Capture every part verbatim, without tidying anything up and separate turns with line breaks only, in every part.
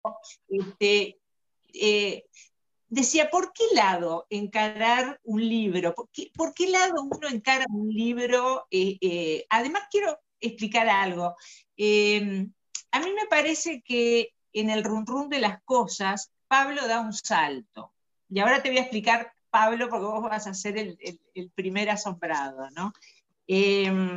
este, eh, decía, ¿por qué lado encarar un libro? ¿Por qué, por qué lado uno encara un libro? Eh, eh, además, quiero explicar algo. Eh, a mí me parece que en el run run de las cosas, Pablo da un salto. Y ahora te voy a explicar, Pablo, porque vos vas a ser el, el, el primer asombrado, ¿no? Eh,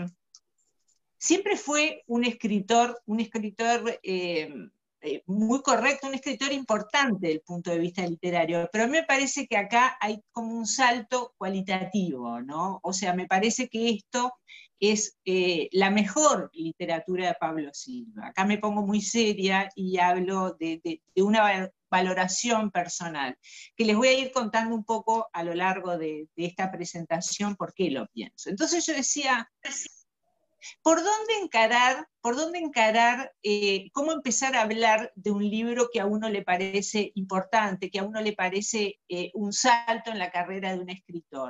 siempre fue un escritor, un escritor eh, eh, muy correcto, un escritor importante desde el punto de vista literario, pero a mí me parece que acá hay como un salto cualitativo, ¿no? O sea, me parece que esto es eh, la mejor literatura de Pablo Silva. Acá me pongo muy seria y hablo de, de, de una valoración personal, que les voy a ir contando un poco a lo largo de, de esta presentación por qué lo pienso. Entonces yo decía, ¿por dónde encarar, por dónde encarar eh, cómo empezar a hablar de un libro que a uno le parece importante, que a uno le parece eh, un salto en la carrera de un escritor?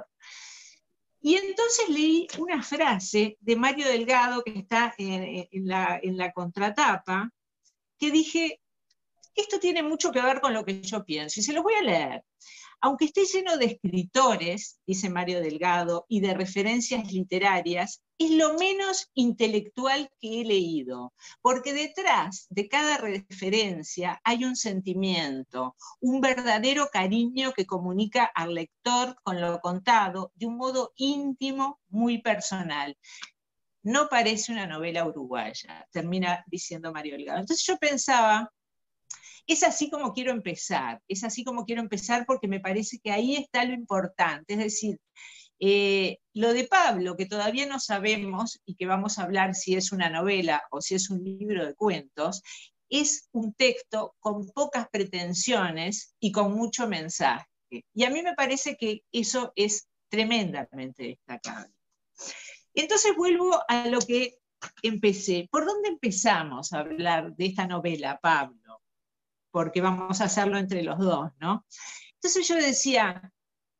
Y entonces leí una frase de Mario Delgado, que está en, en, la, en la contratapa, que dije, esto tiene mucho que ver con lo que yo pienso, y se los voy a leer. Aunque esté lleno de escritores, dice Mario Delgado, y de referencias literarias, es lo menos intelectual que he leído, porque detrás de cada referencia hay un sentimiento, un verdadero cariño que comunica al lector con lo contado de un modo íntimo, muy personal. No parece una novela uruguaya, termina diciendo Mario Delgado. Entonces yo pensaba, es así como quiero empezar, es así como quiero empezar porque me parece que ahí está lo importante, es decir, eh, lo de Pablo, que todavía no sabemos y que vamos a hablar si es una novela o si es un libro de cuentos, es un texto con pocas pretensiones y con mucho mensaje. Y a mí me parece que eso es tremendamente destacable. Entonces vuelvo a lo que empecé. ¿Por dónde empezamos a hablar de esta novela, Pablo? Porque vamos a hacerlo entre los dos, ¿no? Entonces yo decía,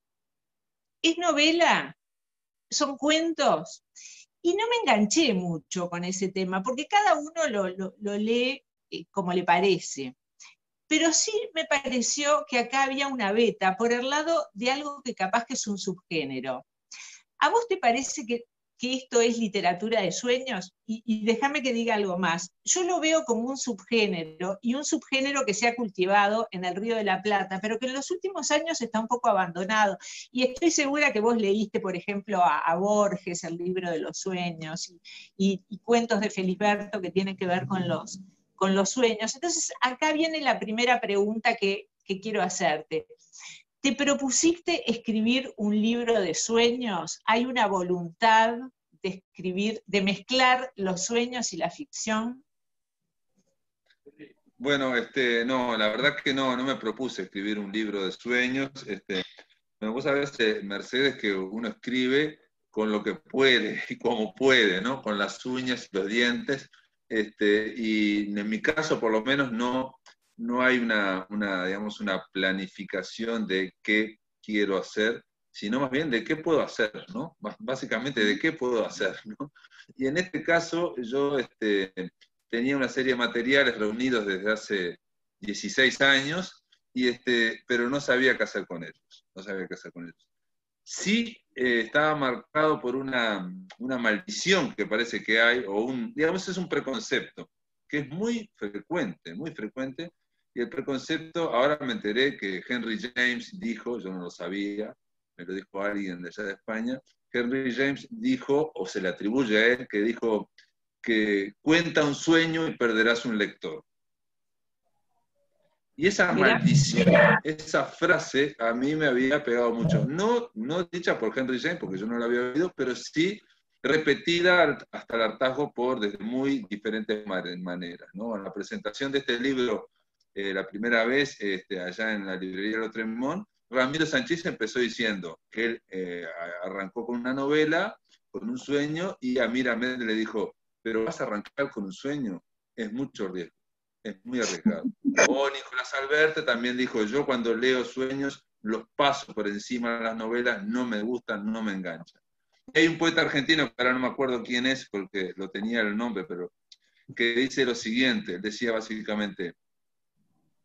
¿es novela? ¿Son cuentos? Y no me enganché mucho con ese tema, porque cada uno lo, lo, lo lee eh, como le parece. Pero sí me pareció que acá había una beta por el lado de algo que capaz que es un subgénero. ¿A vos te parece que, que esto es literatura de sueños? Y, y déjame que diga algo más. Yo lo veo como un subgénero, y un subgénero que se ha cultivado en el Río de la Plata, pero que en los últimos años está un poco abandonado. Y estoy segura que vos leíste, por ejemplo, a, a Borges, el libro de los sueños, y, y, y cuentos de Felisberto que tienen que ver con los, con los sueños. Entonces, acá viene la primera pregunta que, que quiero hacerte. ¿Te propusiste escribir un libro de sueños? ¿Hay una voluntad de escribir, de mezclar los sueños y la ficción?
Bueno, este, no, la verdad que no, no me propuse escribir un libro de sueños. Este, bueno, vos sabés, Mercedes, que uno escribe con lo que puede y como puede, ¿no? Con las uñas y los dientes. Este, y en mi caso, por lo menos, no, no hay una, una, digamos, una planificación de qué quiero hacer, sino más bien de qué puedo hacer, ¿no? Básicamente de qué puedo hacer, ¿no? Y en este caso yo este, tenía una serie de materiales reunidos desde hace dieciséis años, y este, pero no sabía qué hacer con ellos, no sabía qué hacer con ellos. Sí eh, estaba marcado por una, una maldición que parece que hay, o un, digamos, es un preconcepto, que es muy frecuente, muy frecuente, y el preconcepto, ahora me enteré que Henry James dijo, yo no lo sabía, me lo dijo alguien de allá de España, Henry James dijo, o se le atribuye a él, que dijo que cuenta un sueño y perderás un lector. Y esa maldición, esa frase, a mí me había pegado mucho. No, no dicha por Henry James, porque yo no la había oído, pero sí repetida hasta el hartazgo por desde muy diferentes maneras, ¿no? En la presentación de este libro, eh, la primera vez, este, allá en la librería de Tremont, Ramiro Sánchez empezó diciendo que él eh, arrancó con una novela, con un sueño, y a Mira Méndez le dijo, pero vas a arrancar con un sueño, es mucho riesgo, es muy arriesgado. O Nicolás Alberte también dijo, yo cuando leo sueños los paso por encima de las novelas, no me gustan, no me enganchan. Y hay un poeta argentino, que ahora no me acuerdo quién es, porque lo tenía el nombre, pero que dice lo siguiente, decía básicamente,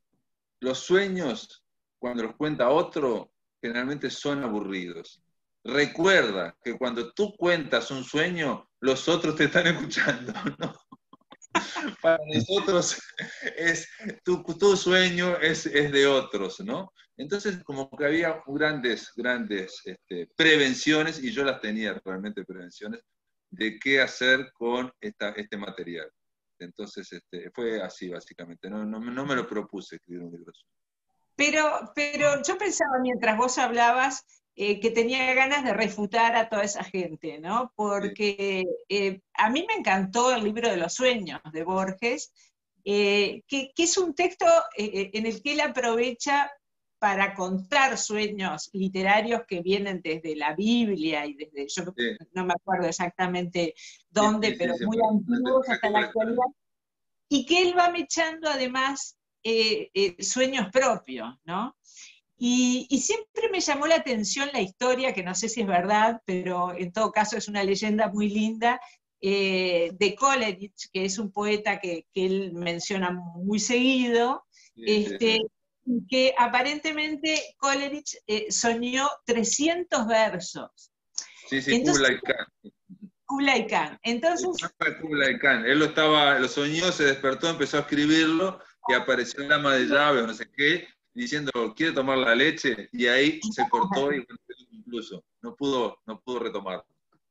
los sueños, cuando los cuenta otro, generalmente son aburridos. Recuerda que cuando tú cuentas un sueño, los otros te están escuchando, ¿no? Para nosotros es, tu, tu sueño es, es de otros, ¿no? Entonces, como que había grandes, grandes este, prevenciones, y yo las tenía realmente prevenciones, de qué hacer con esta, este material. Entonces, este, fue así, básicamente. No, no, no me lo propuse escribir un libro.
Pero, pero yo pensaba mientras vos hablabas eh, que tenía ganas de refutar a toda esa gente, ¿no? Porque eh, a mí me encantó el libro de los sueños de Borges, eh, que, que es un texto eh, en el que él aprovecha para contar sueños literarios que vienen desde la Biblia y desde, yo
Sí.
no me acuerdo exactamente dónde,
Sí, sí,
pero
sí,
muy
sí,
antiguos hasta la actualidad, y que él va mechando además eh, eh, sueños propios, ¿no? Y, y, siempre me llamó la atención la historia, que no sé si es verdad, pero en todo caso es una leyenda muy linda, eh, de Coleridge, que es un poeta que, que él menciona muy seguido,
sí,
este,
sí.
que aparentemente Coleridge eh, soñó trescientos versos.
Sí, sí,
Entonces,
Kublai Khan.
Kublai Khan. Entonces,
Kublai Khan. Él lo estaba, lo soñó, se despertó, empezó a escribirlo, y apareció el ama de llave o no sé qué, diciendo, ¿quiere tomar la leche? Y ahí se cortó y incluso no pudo, no pudo retomar.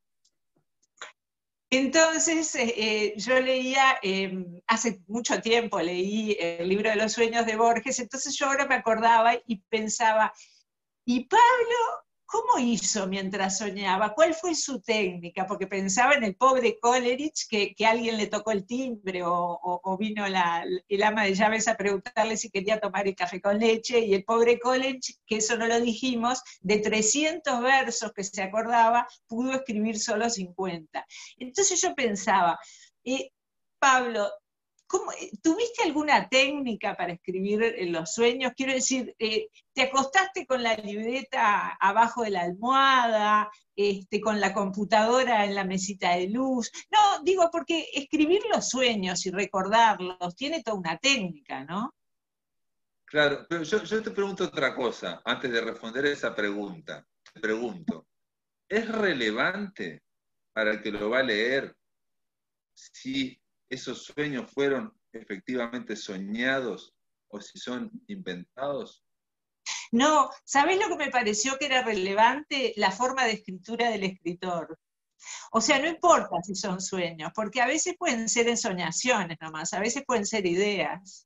Entonces, eh, yo leía, eh, hace mucho tiempo leí el libro de los sueños de Borges, entonces yo ahora me acordaba y pensaba, ¿y Pablo cómo hizo mientras soñaba? ¿Cuál fue su técnica? Porque pensaba en el pobre Coleridge, que, que alguien le tocó el timbre o, o, o vino la, el ama de llaves a preguntarle si quería tomar el café con leche, y el pobre Coleridge, que eso no lo dijimos, de trescientos versos que se acordaba, pudo escribir solo cincuenta. Entonces yo pensaba, eh, Pablo, ¿cómo, ¿tuviste alguna técnica para escribir en los sueños? Quiero decir, eh, ¿te acostaste con la libreta abajo de la almohada, este, con la computadora en la mesita de luz? No, digo, porque escribir los sueños y recordarlos tiene toda una técnica, ¿no?
Claro, pero yo, yo te pregunto otra cosa, antes de responder esa pregunta. Te pregunto, ¿es relevante para el que lo va a leer si esos sueños fueron efectivamente soñados o si son inventados?
No, ¿sabés lo que me pareció que era relevante? La forma de escritura del escritor. O sea, no importa si son sueños, porque a veces pueden ser ensoñaciones nomás, a veces pueden ser ideas.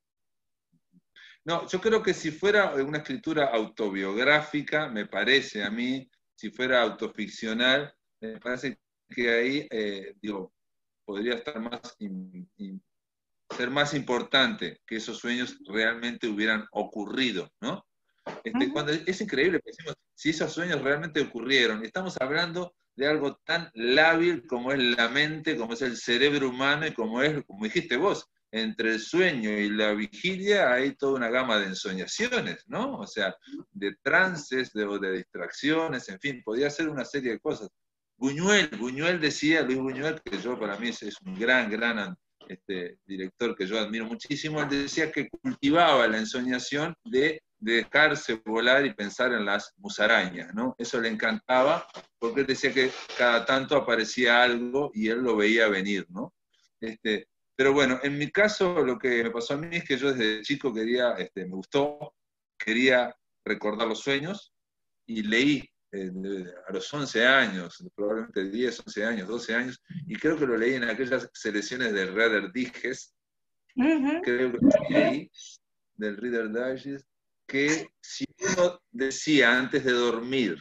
No, yo creo que si fuera una escritura autobiográfica, me parece a mí, si fuera autoficcional, me parece que ahí, eh, digo, podría estar más, in, in, ser más importante que esos sueños realmente hubieran ocurrido, ¿no? Este, cuando es increíble, decimos, si esos sueños realmente ocurrieron, estamos hablando de algo tan lábil como es la mente, como es el cerebro humano y como es, como dijiste vos, entre el sueño y la vigilia hay toda una gama de ensoñaciones, ¿no? O sea, de trances, de, de distracciones, en fin, podía ser una serie de cosas. Buñuel, Buñuel decía, Luis Buñuel, que yo para mí es, es un gran, gran este, director que yo admiro muchísimo, él decía que cultivaba la ensoñación de, de dejarse volar y pensar en las musarañas, ¿no? Eso le encantaba, porque él decía que cada tanto aparecía algo y él lo veía venir, ¿no? Este, pero bueno, en mi caso lo que me pasó a mí es que yo desde chico quería, este, me gustó, quería recordar los sueños y leí eh, a los once años, probablemente diez, once años, doce años, y creo que lo leí en aquellas selecciones del Reader Digest, uh-huh. Creo que lo leí del Reader Digest, que si uno decía antes de dormir,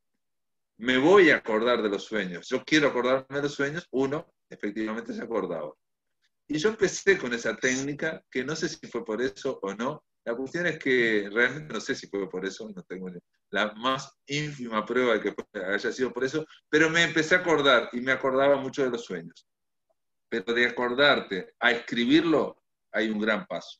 me voy a acordar de los sueños, yo quiero acordarme de los sueños, uno efectivamente se acordaba. Y yo empecé con esa técnica, que no sé si fue por eso o no. La cuestión es que realmente no sé si fue por eso, no tengo la más ínfima prueba de que haya sido por eso, pero me empecé a acordar y me acordaba mucho de los sueños. Pero de acordarte a escribirlo hay un gran paso.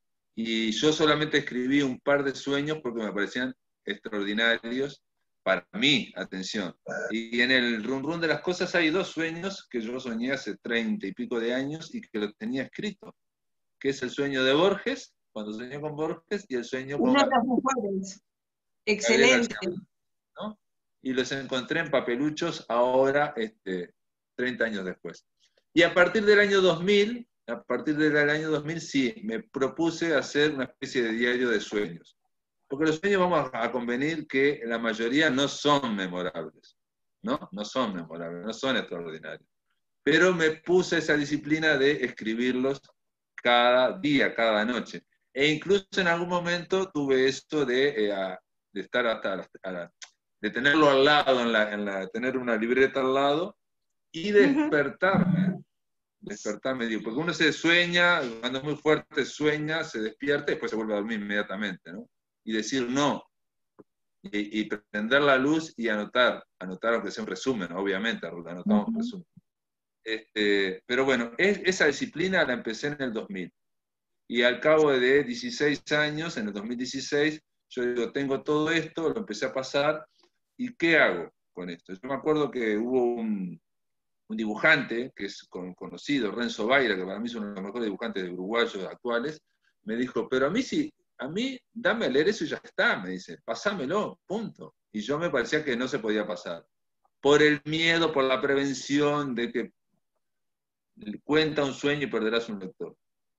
Y yo solamente escribí un par de sueños porque me parecían extraordinarios para mí, atención. Y en el run run de las cosas hay dos sueños que yo soñé hace treinta y pico de años y que los tenía escrito, que es el sueño de Borges, cuando soñé con Borges y el sueño con
Una de
Gabriel
las mejores.
García
Excelente.
Márquez, ¿no? Y los encontré en papeluchos ahora, este, treinta años después. Y a partir del año dos mil, a partir del año dos mil, sí, me propuse hacer una especie de diario de sueños. Porque los sueños vamos a convenir que la mayoría no son memorables, ¿no? No son memorables, no son extraordinarios. Pero me puse esa disciplina de escribirlos cada día, cada noche. E incluso en algún momento tuve esto de, eh, de estar hasta la, la, de tenerlo al lado, en la, en la, tener una libreta al lado y despertarme. Despertarme, digo, porque uno se sueña, cuando es muy fuerte sueña, se despierta y después se vuelve a dormir inmediatamente, ¿no? Y decir no, y, y prender la luz y anotar, anotar aunque sea un resumen, obviamente, anotamos un resumen. Este, pero bueno, es, esa disciplina la empecé en el dos mil. Y al cabo de dieciséis años, en el dos mil dieciséis, yo digo, tengo todo esto, lo empecé a pasar, ¿y qué hago con esto? Yo me acuerdo que hubo un, un dibujante, que es conocido, Renzo Baira, que para mí es uno de los mejores dibujantes de uruguayos actuales, me dijo, pero a mí sí, a mí dame a leer eso y ya está, me dice, pasámelo, punto. Y yo me parecía que no se podía pasar. Por el miedo, por la prevención de que cuenta un sueño y perderás un lector.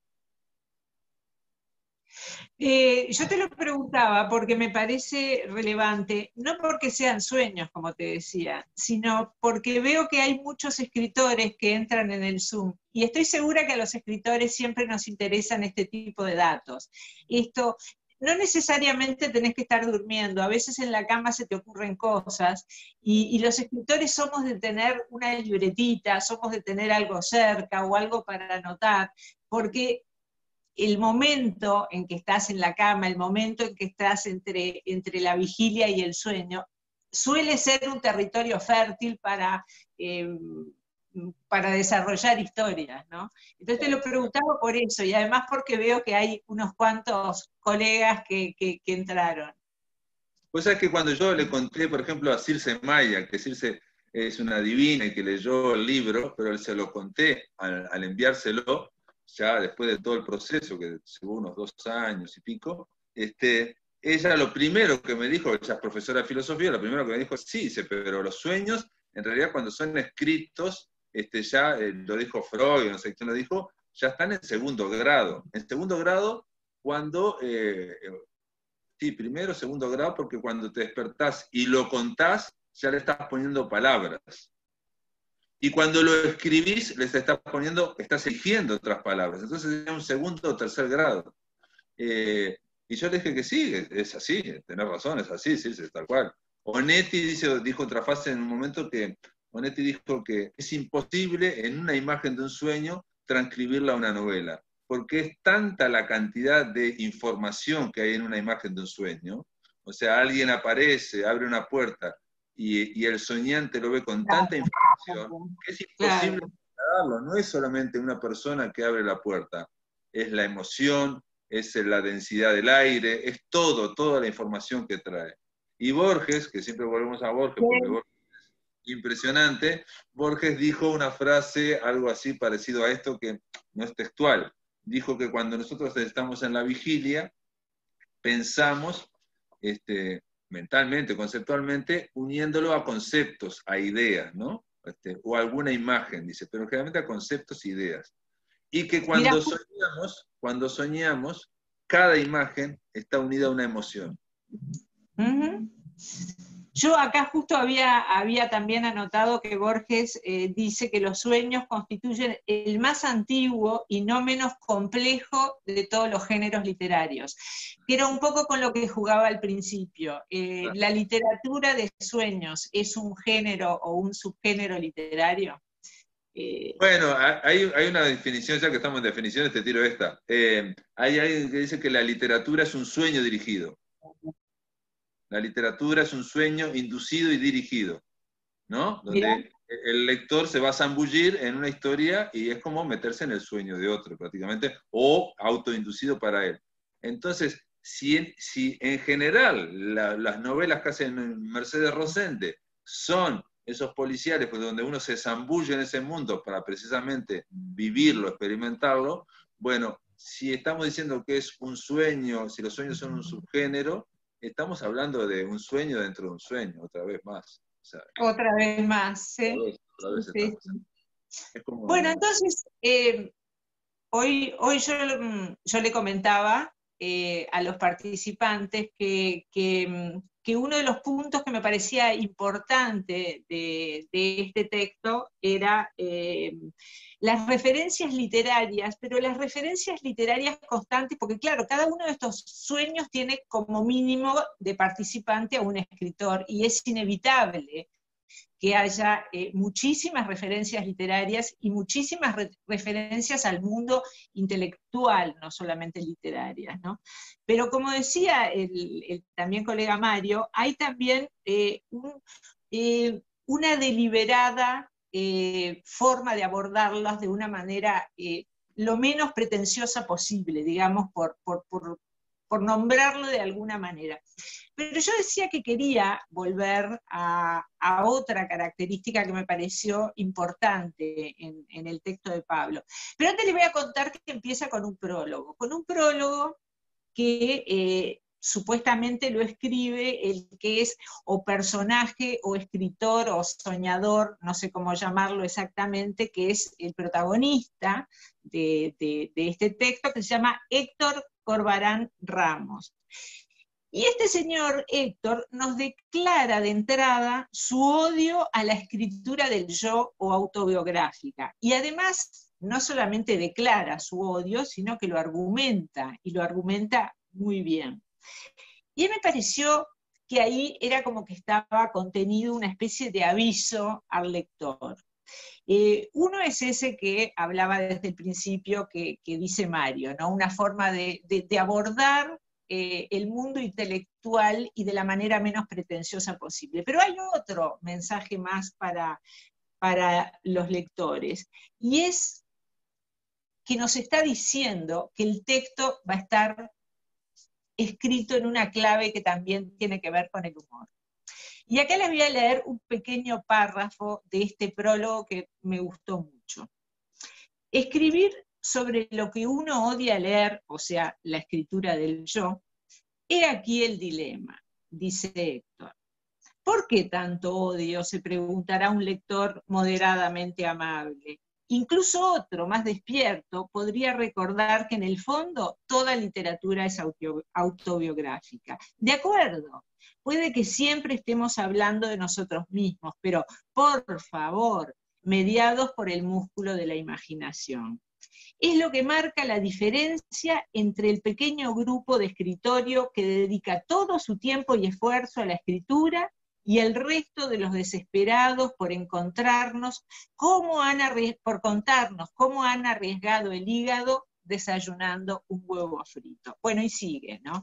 Eh, yo te lo preguntaba porque me parece relevante, no porque sean sueños, como te decía, sino porque veo que hay muchos escritores que entran en el Zoom, y estoy segura que a los escritores siempre nos interesan este tipo de datos. Esto, no necesariamente tenés que estar durmiendo, a veces en la cama se te ocurren cosas, y, y los escritores somos de tener una libretita, somos de tener algo cerca o algo para anotar, porque el momento en que estás en la cama, el momento en que estás entre, entre la vigilia y el sueño, suele ser un territorio fértil para, eh, para desarrollar historias, ¿no? Entonces te lo preguntaba por eso, y además porque veo que hay unos cuantos colegas que, que, que entraron.
Pues es que cuando yo le conté, por ejemplo, a Circe Maya, que Circe es una divina y que leyó el libro, pero se lo conté al, al enviárselo, ya después de todo el proceso, que llevó unos dos años y pico, este, ella lo primero que me dijo, ella es profesora de filosofía, lo primero que me dijo, sí, dice, pero los sueños, en realidad cuando son escritos, este, ya eh, lo dijo Freud, no sé quién lo dijo, ya están en segundo grado. En segundo grado, cuando, eh, sí, primero, segundo grado, porque cuando te despertás y lo contás, ya le estás poniendo palabras. Y cuando lo escribís, les estás poniendo, estás eligiendo otras palabras. Entonces es un segundo o tercer grado. Eh, y yo le dije que sí, es así, tenés razón, es así, sí, es tal cual. Onetti dice, dijo otra frase en un momento que, Onetti dijo que es imposible en una imagen de un sueño transcribirla a una novela, porque es tanta la cantidad de información que hay en una imagen de un sueño. O sea, alguien aparece, abre una puerta, y, y el soñante lo ve con claro, tanta información que es imposible trasladarlo. No es solamente una persona que abre la puerta, es la emoción, es la densidad del aire, es todo, toda la información que trae. Y Borges, que siempre volvemos a Borges, porque Borges es impresionante, Borges dijo una frase, algo así parecido a esto, que no es textual. Dijo que cuando nosotros estamos en la vigilia, pensamos, este, mentalmente, conceptualmente, uniéndolo a conceptos, a ideas, ¿no? Este, o alguna imagen, dice, pero generalmente a conceptos e ideas. Y que cuando Mira. soñamos, cuando soñamos, cada imagen está unida a una emoción.
Uh-huh. Yo acá justo había, había también anotado que Borges eh, dice que los sueños constituyen el más antiguo y no menos complejo de todos los géneros literarios, que era un poco con lo que jugaba al principio. Eh, ¿La literatura de sueños es un género o un subgénero literario?
Eh, bueno, hay, hay una definición, ya que estamos en definiciones, te tiro esta. Eh, hay alguien que dice que la literatura es un sueño dirigido. La literatura es un sueño inducido y dirigido, ¿no? Donde Bien. el lector se va a zambullir en una historia y es como meterse en el sueño de otro, prácticamente, o autoinducido para él. Entonces, si en, si en general la, las novelas que hacen Mercedes Rosende son esos policiales, pues donde uno se zambulle en ese mundo para precisamente vivirlo, experimentarlo, bueno, si estamos diciendo que es un sueño, si los sueños son un subgénero, estamos hablando de un sueño dentro de un sueño, otra vez más. O sea,
Otra vez más, ¿sí?
otra vez, otra vez
Sí,
estamos.
sí.
Es como,
Bueno, entonces, eh, hoy, hoy yo, mm, yo le comentaba eh, a los participantes que, que, mm, que uno de los puntos que me parecía importante de, de este texto era eh, las referencias literarias, pero las referencias literarias constantes, porque claro, cada uno de estos sueños tiene como mínimo de participante a un escritor, y es inevitable que haya eh, muchísimas referencias literarias y muchísimas re referencias al mundo intelectual, no solamente literarias, ¿no? Pero como decía el, el también colega Mario, hay también eh, un, eh, una deliberada eh, forma de abordarlas de una manera eh, lo menos pretenciosa posible, digamos, por, por, por, por nombrarlo de alguna manera. Pero yo decía que quería volver a, a otra característica que me pareció importante en, en el texto de Pablo. Pero antes les voy a contar que empieza con un prólogo, con un prólogo que eh, supuestamente lo escribe el que es o personaje o escritor o soñador, no sé cómo llamarlo exactamente, que es el protagonista de, de, de este texto, que se llama Héctor Corbarán Ramos. Y este señor Héctor nos declara de entrada su odio a la escritura del yo o autobiográfica. Y además, no solamente declara su odio, sino que lo argumenta, y lo argumenta muy bien. Y a mí me pareció que ahí era como que estaba contenido una especie de aviso al lector. Eh, uno es ese que hablaba desde el principio, que, que dice Mario, ¿no? Una forma de, de, de abordar eh, el mundo intelectual y de la manera menos pretenciosa posible. Pero hay otro mensaje más para, para los lectores, y es que nos está diciendo que el texto va a estar escrito en una clave que también tiene que ver con el humor. Y acá les voy a leer un pequeño párrafo de este prólogo que me gustó mucho. Escribir sobre lo que uno odia leer, o sea, la escritura del yo, he aquí el dilema, dice Héctor. ¿Por qué tanto odio?, se preguntará un lector moderadamente amable. Incluso otro, más despierto, podría recordar que en el fondo toda literatura es autobiográfica. De acuerdo, puede que siempre estemos hablando de nosotros mismos, pero por favor, mediados por el músculo de la imaginación. Es lo que marca la diferencia entre el pequeño grupo de escritorio que dedica todo su tiempo y esfuerzo a la escritura y el resto de los desesperados por encontrarnos, cómo han por contarnos cómo han arriesgado el hígado desayunando un huevo frito. Bueno, y sigue, ¿no?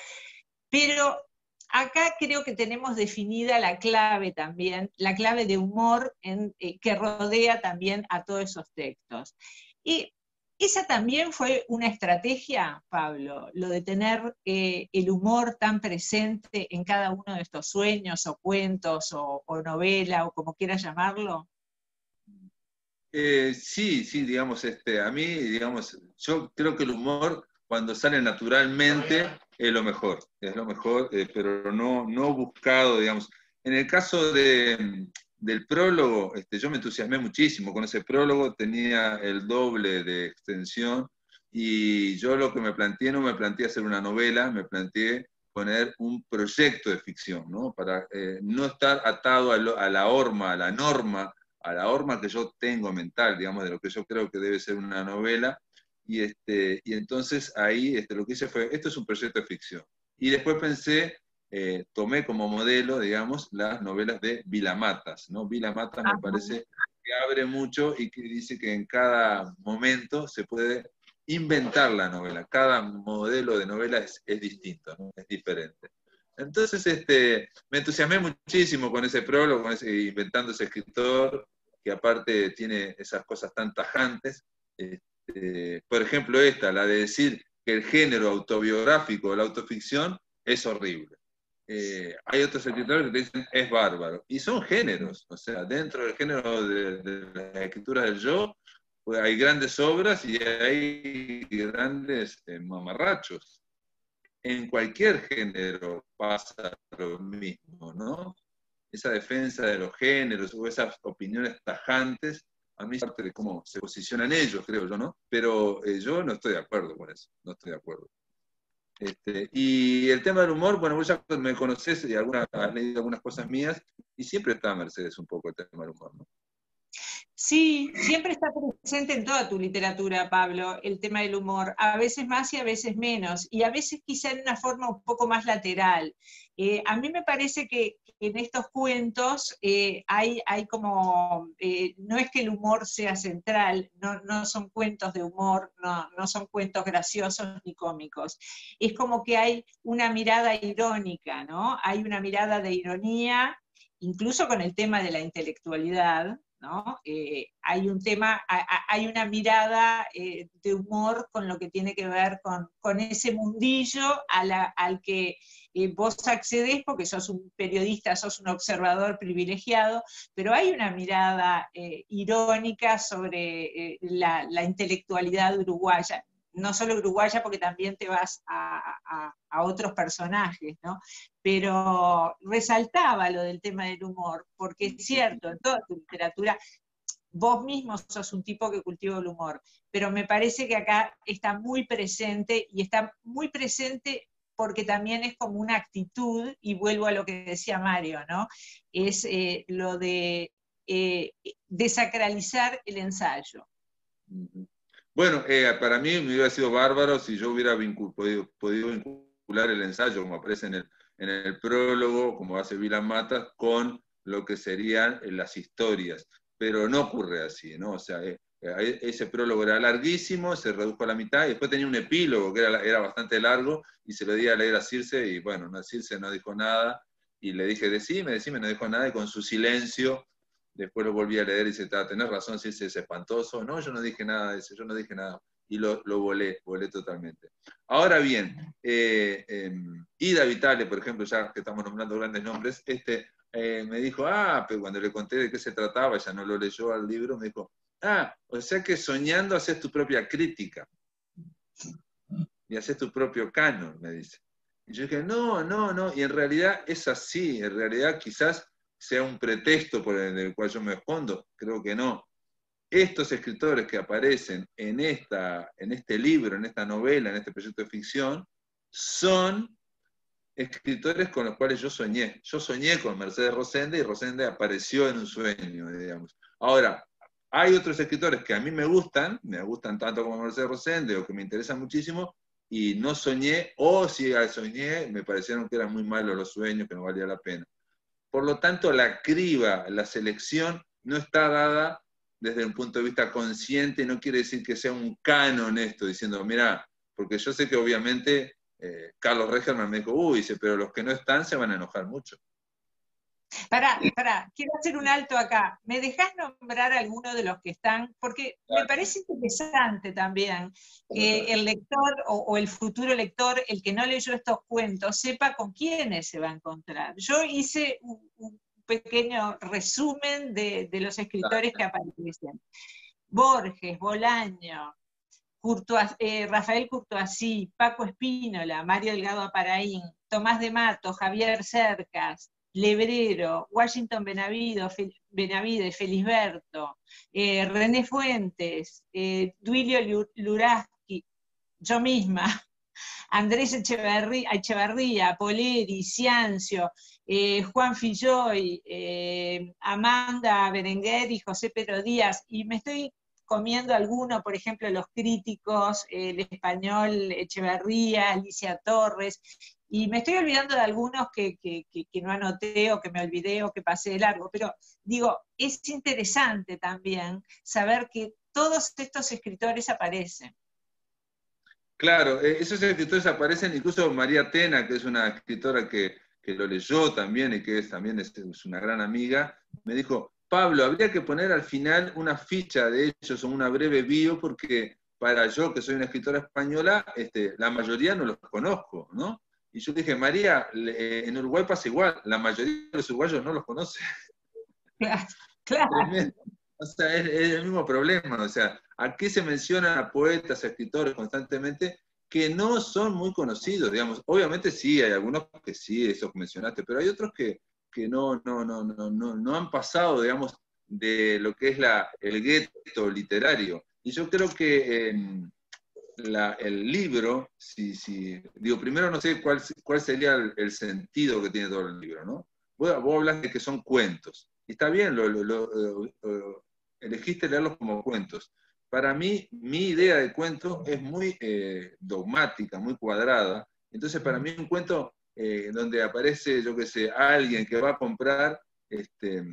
Pero acá creo que tenemos definida la clave también, la clave de humor en, eh, que rodea también a todos esos textos. Y esa también fue una estrategia, Pablo, lo de tener eh, el humor tan presente en cada uno de estos sueños o cuentos o, o novela o como quieras llamarlo.
Eh, sí, sí, digamos, este, a mí, digamos, yo creo que el humor cuando sale naturalmente es lo mejor, es lo mejor, eh, pero no, no buscado, digamos. En el caso de, del prólogo, este, yo me entusiasmé muchísimo con ese prólogo, tenía el doble de extensión, y yo lo que me planteé, no me planteé hacer una novela, me planteé poner un proyecto de ficción, ¿no? Para eh, no estar atado a, lo, a la horma, a la norma, a la horma que yo tengo mental, digamos, de lo que yo creo que debe ser una novela, y, este, y entonces ahí este, lo que hice fue, esto es un proyecto de ficción. Y después pensé, eh, tomé como modelo, digamos, las novelas de Vila Matas, ¿no? Vila Matas me parece que abre mucho y que dice que en cada momento se puede inventar la novela, cada modelo de novela es, es distinto, ¿no? Es diferente. Entonces este, me entusiasmé muchísimo con ese prólogo, con ese, inventando ese escritor, que aparte tiene esas cosas tan tajantes. Este, por ejemplo esta, la de decir que el género autobiográfico o la autoficción es horrible. Eh, hay otros escritores que te dicen es bárbaro, y son géneros, o sea, dentro del género de, de la escritura del yo, Pues hay grandes obras y hay grandes eh, mamarrachos. En cualquier género pasa lo mismo, ¿no? Esa defensa de los géneros o esas opiniones tajantes, a mí es parte de cómo se posicionan ellos, creo yo, ¿no? Pero eh, yo no estoy de acuerdo con eso, no estoy de acuerdo. Este, y el tema del humor, bueno, vos ya me conocés y alguna, has leído algunas cosas mías, y siempre está Mercedes un poco el tema del humor, ¿no?
Sí, siempre está presente en toda tu literatura, Pablo, el tema del humor, a veces más y a veces menos, y a veces quizá en una forma un poco más lateral. Eh, a mí me parece que en estos cuentos eh, hay, hay como, eh, no es que el humor sea central, no, no son cuentos de humor, no, no son cuentos graciosos ni cómicos, es como que hay una mirada irónica, ¿no? Hay una mirada de ironía, incluso con el tema de la intelectualidad, ¿no? Eh, hay un tema, hay una mirada eh, de humor con lo que tiene que ver con, con ese mundillo a la, al que eh, vos accedés porque sos un periodista, sos un observador privilegiado, pero hay una mirada eh, irónica sobre eh, la, la intelectualidad uruguaya. No solo uruguaya, porque también te vas a, a, a otros personajes, ¿no? Pero resaltaba lo del tema del humor, porque es cierto, en toda tu literatura, vos mismo sos un tipo que cultiva el humor, pero me parece que acá está muy presente, y está muy presente porque también es como una actitud, y vuelvo a lo que decía Mario, ¿no? Es eh, lo de eh, desacralizar el ensayo.
Bueno, eh, para mí me hubiera sido bárbaro si yo hubiera vincul podido, podido vincular el ensayo, como aparece en el, en el prólogo, como hace Vilas Matas, con lo que serían las historias. Pero no ocurre así, ¿no? O sea, eh, ese prólogo era larguísimo, se redujo a la mitad, y después tenía un epílogo que era, era bastante largo, y se lo di a leer a Circe, y bueno, no, Circe no dijo nada, y le dije, decime, decime, no dijo nada, y con su silencio, después lo volví a leer y dice, tenés razón, Circe, es espantoso. No, yo no dije nada de eso, yo no dije nada. Y lo, lo volé, volé totalmente. Ahora bien, eh, eh, Ida Vitale, por ejemplo, ya que estamos nombrando grandes nombres, este, eh, me dijo, ah, pero cuando le conté de qué se trataba, ella no lo leyó al libro, me dijo, ah, o sea que soñando haces tu propia crítica y haces tu propio canon, me dice. Y yo dije, no, no, no, y en realidad es así, en realidad quizás sea un pretexto por el, el cual yo me escondo, creo que no. Estos escritores que aparecen en, esta, en este libro, en esta novela, en este proyecto de ficción, son escritores con los cuales yo soñé. Yo soñé con Mercedes Rosende y Rosende apareció en un sueño, digamos. Ahora, hay otros escritores que a mí me gustan, me gustan tanto como Mercedes Rosende o que me interesan muchísimo, y no soñé, o si soñé, me parecieron que eran muy malos los sueños, que no valía la pena. Por lo tanto, la criba, la selección, no está dada desde un punto de vista consciente, no quiere decir que sea un canon esto, diciendo, mira, porque yo sé que obviamente eh, Carlos Regerman me dijo, uy, dice, pero los que no están se van a enojar mucho.
Pará, pará, quiero hacer un alto acá. ¿Me dejás nombrar alguno de los que están? Porque me parece interesante también que el lector o, o el futuro lector, el que no leyó estos cuentos, sepa con quiénes se va a encontrar. Yo hice un, un pequeño resumen de, de los escritores que aparecen. Borges, Bolaño, Courtois, eh, Rafael Courtoisí, Paco Espínola, Mario Delgado Aparaín, Tomás de Mato, Javier Cercas, Lebrero, Washington Benavido, Fel, Benavides, Felisberto, eh, René Fuentes, eh, Duilio Luraski, yo misma, Andrés Echeverría, Echeverría Poleri, Ciancio, eh, Juan Filloy, eh, Amanda Berenguer y José Pedro Díaz, y me estoy comiendo alguno, por ejemplo, los críticos, eh, el español Echeverría, Alicia Torres, y me estoy olvidando de algunos que, que, que, que no anoté o que me olvidé o que pasé de largo, pero digo, es interesante también saber que todos estos escritores aparecen.
Claro, esos escritores aparecen, incluso María Tena, que es una escritora que, que lo leyó también y que es, también es, es una gran amiga, me dijo, Pablo, habría que poner al final una ficha de ellos o una breve bio, porque para yo, que soy una escritora española, este, la mayoría no los conozco, ¿no? Y yo dije, María, en Uruguay pasa igual, la mayoría de los uruguayos no los conoce.
Claro, claro.
O sea, es, es el mismo problema. O sea, aquí se mencionan a poetas, a escritores constantemente que no son muy conocidos, digamos. Obviamente sí, hay algunos que sí, esos que mencionaste, pero hay otros que, que no, no, no, no, no, no han pasado, digamos, de lo que es la, el gueto literario. Y yo creo que eh, la, el libro, si, si, digo, primero no sé cuál, cuál sería el, el sentido que tiene todo el libro, ¿no? Vos, vos hablas de que son cuentos. Y está bien, lo, lo, lo, lo, elegiste leerlos como cuentos. Para mí, mi idea de cuento es muy eh, dogmática, muy cuadrada. Entonces, para mí un cuento eh, donde aparece, yo qué sé, alguien que va a comprar este,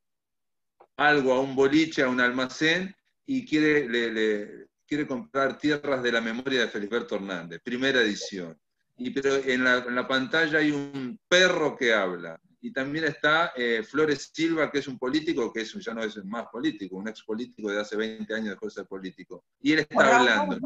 algo a un boliche, a un almacén, y quiere, le, le, quiere comprar Tierras de la Memoria de Felisberto Hernández, primera edición. Y, pero en la, en la pantalla hay un perro que habla. Y también está eh, Flores Silva, que es un político, que es, ya no es más político, un ex político de hace veinte años dejó de ser político. Y él está hablando.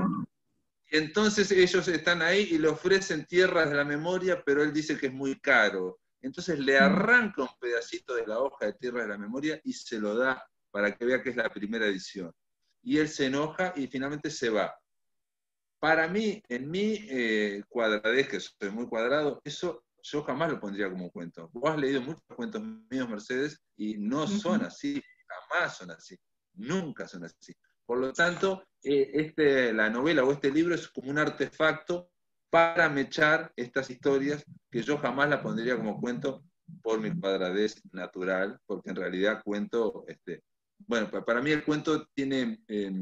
Y entonces ellos están ahí y le ofrecen Tierras de la Memoria, pero él dice que es muy caro. Entonces le arranca un pedacito de la hoja de Tierras de la Memoria y se lo da para que vea que es la primera edición. Y él se enoja y finalmente se va. Para mí, en mi eh, cuadradez, que soy muy cuadrado, eso yo jamás lo pondría como cuento. Vos has leído muchos cuentos míos, Mercedes, y no son así, jamás son así, nunca son así. Por lo tanto, eh, este, la novela o este libro es como un artefacto para mechar estas historias que yo jamás la pondría como cuento por mi cuadradez natural, porque en realidad cuento, este, bueno, para mí el cuento tiene... Eh,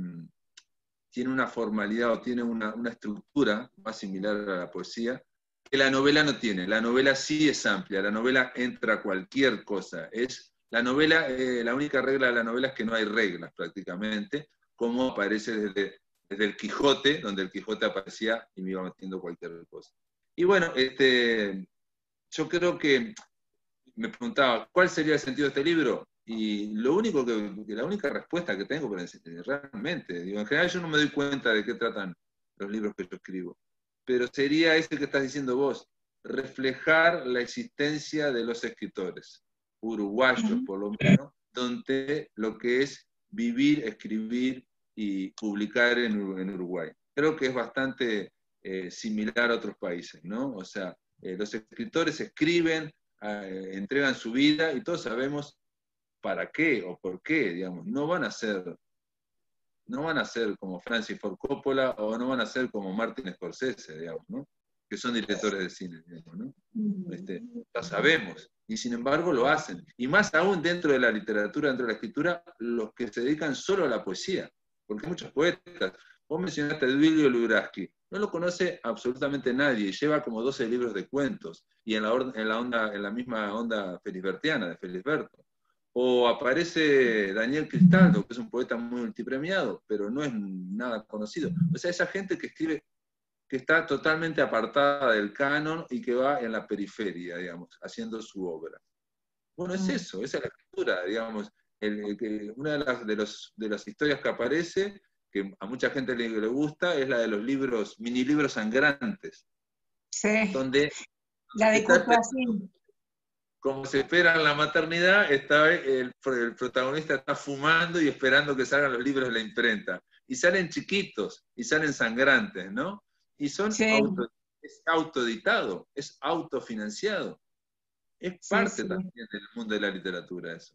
tiene una formalidad o tiene una, una estructura más similar a la poesía que la novela no tiene. La novela sí es amplia, la novela entra a cualquier cosa. Es, la novela, eh, la única regla de la novela es que no hay reglas prácticamente, como aparece desde, desde el Quijote, donde el Quijote aparecía y me iba metiendo cualquier cosa. Y bueno, este, yo creo que me preguntaba, ¿cuál sería el sentido de este libro? Y lo único que, que la única respuesta que tengo para decir, realmente, digo, en general yo no me doy cuenta de qué tratan los libros que yo escribo, pero sería ese que estás diciendo vos, reflejar la existencia de los escritores, uruguayos por lo menos, donde lo que es vivir, escribir y publicar en, en Uruguay. Creo que es bastante eh, similar a otros países, ¿no? O sea, eh, los escritores escriben, eh, entregan su vida y todos sabemos para qué o por qué, digamos. No van a ser, no van a ser como Francis Ford Coppola o no van a ser como Martin Scorsese, digamos, ¿no? Que son directores de cine, digamos, ¿no? Este, lo sabemos, y sin embargo lo hacen. Y más aún dentro de la literatura, dentro de la escritura, los que se dedican solo a la poesía, porque hay muchos poetas. Vos mencionaste a Duilio Lubraski, no lo conoce absolutamente nadie, lleva como doce libros de cuentos, y en la, en la, onda, en la misma onda felisbertiana, de Felisberto. O aparece Daniel Cristaldo, que es un poeta muy multipremiado, pero no es nada conocido. O sea, esa gente que escribe, que está totalmente apartada del canon y que va en la periferia, digamos, haciendo su obra. Bueno, es eso, esa es la escritura, digamos. El, el, una de las, de, los, de las historias que aparece, que a mucha gente le, le gusta, es la de los libros, mini libros sangrantes.
Sí,
donde
la de Kurt Basín.
Como se espera en la maternidad, está el, el protagonista está fumando y esperando que salgan los libros de la imprenta. Y salen chiquitos, y salen sangrantes, ¿no? Y son
Sí.
auto, es autoeditado, es autofinanciado. Es parte sí, sí. también del mundo de la literatura eso.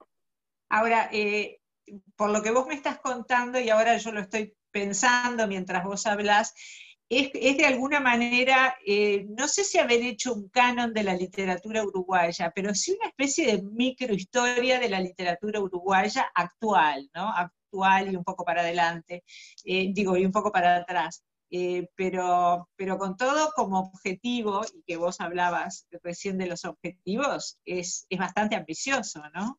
Ahora, eh, por lo que vos me estás contando, y ahora yo lo estoy pensando mientras vos hablás, es, es de alguna manera, eh, no sé si haber hecho un canon de la literatura uruguaya, pero sí una especie de microhistoria de la literatura uruguaya actual, ¿no? Actual y un poco para adelante, eh, digo, y un poco para atrás. Eh, pero, pero con todo como objetivo, y que vos hablabas recién de los objetivos, es, es bastante ambicioso, ¿no?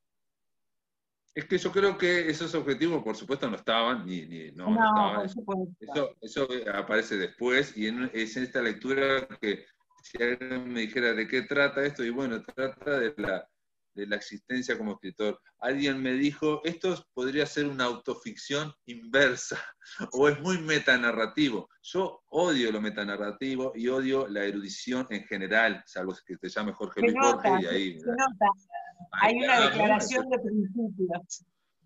Es que yo creo que esos objetivos, por supuesto, no estaban, ni, ni no,
no,
no estaban.
Eso,
eso, eso aparece después, y en, es en esta lectura que si alguien me dijera de qué trata esto, y bueno, trata de la, de la existencia como escritor. Alguien me dijo, esto podría ser una autoficción inversa, o es muy metanarrativo. Yo odio lo metanarrativo y odio la erudición en general, salvo que te llame Jorge Luis Borges, y ahí...
Se nota. Hay una declaración de principios.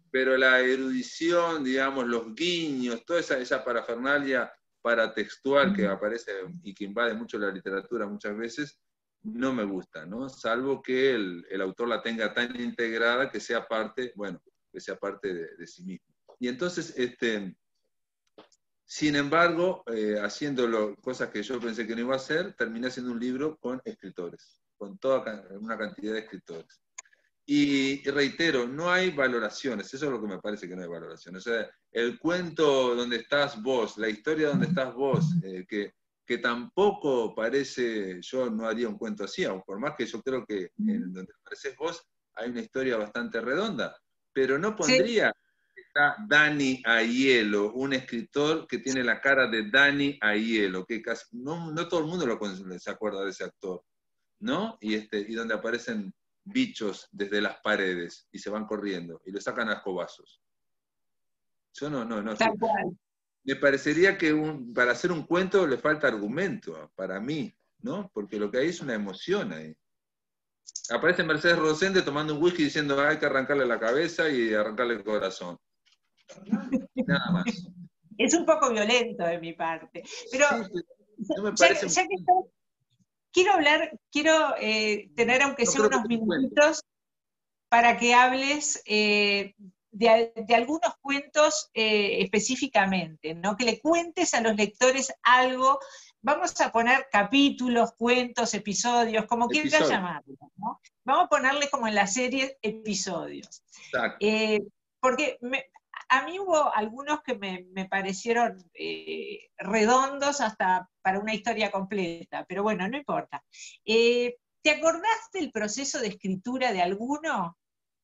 pero la erudición, digamos, los guiños, toda esa, esa parafernalia paratextual que aparece y que invade mucho la literatura muchas veces, no me gusta, ¿no? Salvo que el, el autor la tenga tan integrada que sea parte, bueno, que sea parte de, de sí mismo. Y entonces, este, sin embargo, eh, haciendo cosas que yo pensé que no iba a hacer, terminé haciendo un libro con escritores, con toda una cantidad de escritores. Y, y reitero, no hay valoraciones, eso es lo que me parece que no hay valoraciones. O sea, el cuento donde estás vos, la historia donde estás vos, eh, que, que tampoco parece, yo no haría un cuento así, aun por más que yo creo que en donde apareces vos hay una historia bastante redonda, pero no pondría que está Dani Aiello, un escritor que tiene la cara de Dani Aiello, que casi, no, no todo el mundo lo, se acuerda de ese actor, ¿no? Y, este, y donde aparecen bichos desde las paredes y se van corriendo y lo sacan a escobazos. Yo no, no, no.
Tal cual.
Me parecería que un, para hacer un cuento le falta argumento, para mí, ¿no? Porque lo que hay es una emoción ahí. Aparece Mercedes Rosende tomando un whisky diciendo hay que arrancarle la cabeza y arrancarle el corazón. Nada más.
Es un poco violento de mi parte. Pero, sí,
no me parece
ya, ya que está, quiero hablar, quiero eh, tener aunque no sea unos minutitos para que hables eh, de, de algunos cuentos eh, específicamente, ¿no? Que le cuentes a los lectores algo. Vamos a poner capítulos, cuentos, episodios, como quieras llamarlo, ¿no? Vamos a ponerle como en la serie episodios. Eh, porque me, a mí hubo algunos que me, me parecieron eh, redondos hasta para una historia completa, pero bueno, no importa. Eh, ¿Te acordás del proceso de escritura de alguno?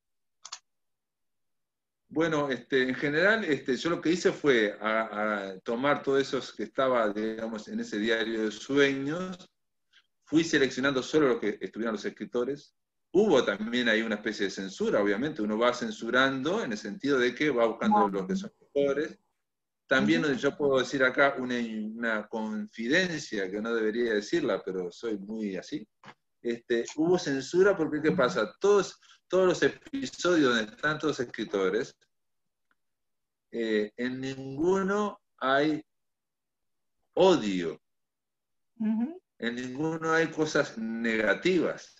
Bueno, este, en general, este, yo lo que hice fue a, a tomar todos esos que estaba, digamos, en ese diario de sueños, fui seleccionando solo lo que estuvieran los escritores. Hubo también ahí una especie de censura, obviamente, uno va censurando en el sentido de que va buscando los que son mejores. También yo puedo decir acá una, una confidencia, que no debería decirla, pero soy muy así. Este, hubo censura porque, ¿qué pasa? Todos, todos los episodios donde están todos los escritores, eh, en ninguno hay odio. Uh-huh. En ninguno hay cosas negativas.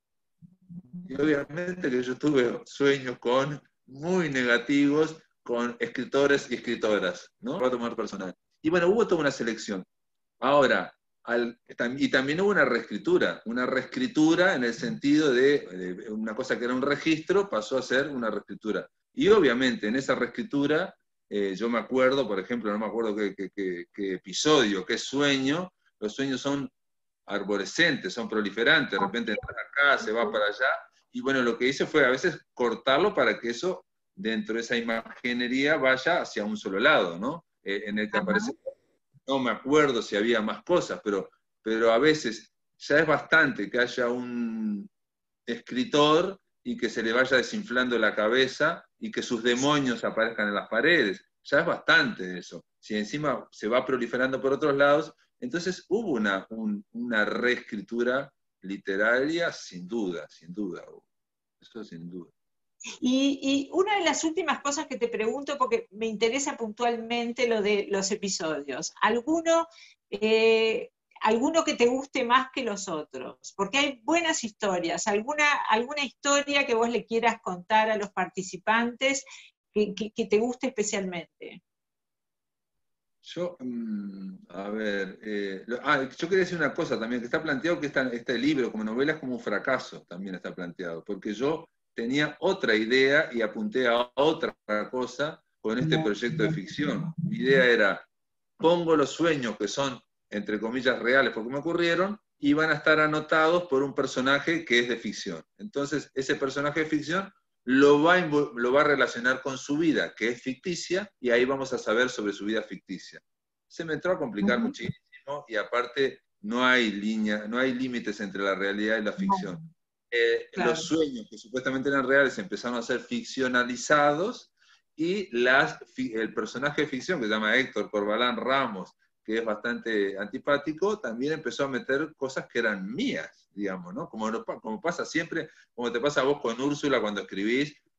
Y obviamente que yo tuve sueños con muy negativos, con escritores y escritoras, ¿no? Voy a tomar personal. Y bueno, hubo toda una selección. Ahora, al, y también hubo una reescritura, una reescritura en el sentido de, de una cosa que era un registro, pasó a ser una reescritura. Y obviamente en esa reescritura, eh, yo me acuerdo, por ejemplo, no me acuerdo qué, qué, qué, qué episodio, qué sueño, los sueños son arborescentes, son proliferantes, de repente entra acá, se va para allá, y bueno, lo que hice fue a veces cortarlo para que eso, dentro de esa imaginería, vaya hacia un solo lado, ¿no? Eh, en el que aparece, no me acuerdo si había más cosas, pero, pero a veces ya es bastante que haya un escritor y que se le vaya desinflando la cabeza y que sus demonios aparezcan en las paredes, ya es bastante eso. Si encima se va proliferando por otros lados, entonces hubo una, un, una reescritura literaria, sin duda, sin duda. Eso sin duda.
Y, y una de las últimas cosas que te pregunto, porque me interesa puntualmente lo de los episodios, ¿alguno, eh, alguno que te guste más que los otros? Porque hay buenas historias, ¿alguna, alguna historia que vos le quieras contar a los participantes que, que, que te guste especialmente?
Yo, mmm, a ver, eh, lo, ah, yo quería decir una cosa también, que está planteado que esta, este libro como novela es como un fracaso, también está planteado, porque yo tenía otra idea y apunté a otra cosa con este proyecto de ficción. Mi idea era, pongo los sueños que son, entre comillas, reales, porque me ocurrieron, y van a estar anotados por un personaje que es de ficción. Entonces, ese personaje de ficción lo va, a, lo va a relacionar con su vida, que es ficticia, y ahí vamos a saber sobre su vida ficticia. Se me entró a complicar uh-huh. muchísimo, y aparte no hay línea, no hay límites entre la realidad y la ficción. Uh-huh. Eh, claro. Los sueños que supuestamente eran reales empezaron a ser ficcionalizados, y las, el personaje de ficción, que se llama Héctor Corbalán Ramos, que es bastante antipático, también empezó a meter cosas que eran mías, digamos, ¿no? Como, como pasa siempre, como te pasa a vos con Úrsula cuando escribís,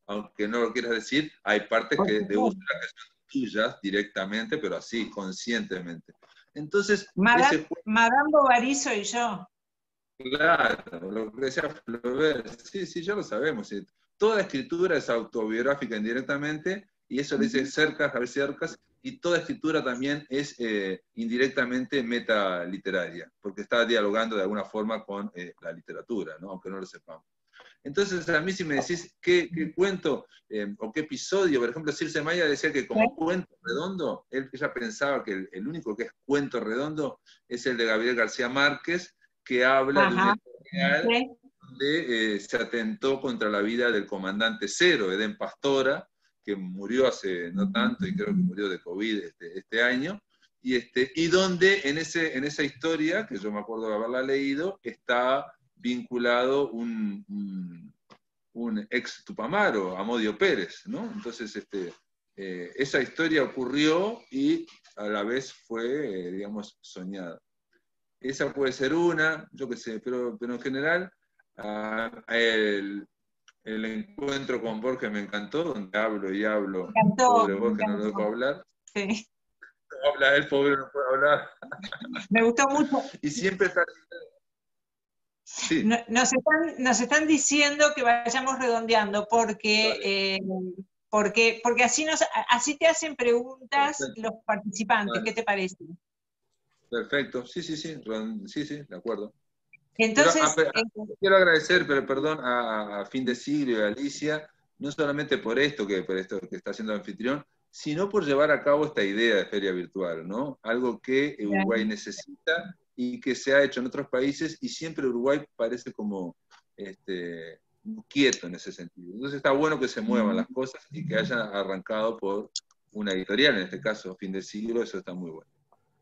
aunque no lo quieras decir, hay partes que, de Úrsula que son tuyas directamente, pero así, conscientemente. Entonces,
Madame,
ese juego,
Madame Bovary soy yo.
claro, lo que decía Flaubert, sí, sí, ya lo sabemos. Sí. Toda escritura es autobiográfica indirectamente, y eso le dice Cercas, Javier Cercas, y toda escritura también es eh, indirectamente metaliteraria, porque está dialogando de alguna forma con eh, la literatura, ¿no? Aunque no lo sepamos. Entonces, a mí si me decís qué, qué cuento eh, o qué episodio, por ejemplo, Circe Maya decía que como cuento redondo, él, ella pensaba que el, el único que es cuento redondo es el de Gabriel García Márquez, que habla
Ajá.
de un hecho real
Sí.
donde eh, se atentó contra la vida del comandante Cero, Edén Pastora, que murió hace no tanto, y creo que murió de COVID este, este año, y, este, y donde en, ese, en esa historia, que yo me acuerdo de haberla leído, está vinculado un, un, un ex Tupamaro, Amodio Pérez, ¿no? Entonces, este, eh, esa historia ocurrió y a la vez fue, eh, digamos, soñada. Esa puede ser una, yo qué sé, pero, pero en general, uh, el, el encuentro con Borges me encantó, donde hablo y hablo,
Me encantó,
pobre
me
Borges, no lo
encantó.
dejo hablar.
Sí.
No habla él, pobre, no puede hablar.
Me gustó mucho.
Y siempre está... Sí.
No- Nos están, nos están diciendo que vayamos redondeando porque,
Vale.
eh, porque, porque así, nos, así te hacen preguntas
Perfecto.
los participantes.
Vale.
¿Qué te parece?
Perfecto, sí, sí, sí, sí, sí, de acuerdo. Pero a,
Entonces,
a,
eh,
quiero agradecer, pero perdón, a, a Fin de Siglo y a Alicia, no solamente por esto que, por esto que está haciendo el anfitrión, sino por llevar a cabo esta idea de feria virtual, ¿no? Algo que Uruguay necesita y que se ha hecho en otros países, y siempre Uruguay parece como este, quieto en ese sentido. Entonces está bueno que se muevan las cosas y que haya arrancado por una editorial, en este caso Fin de Siglo, eso está muy bueno.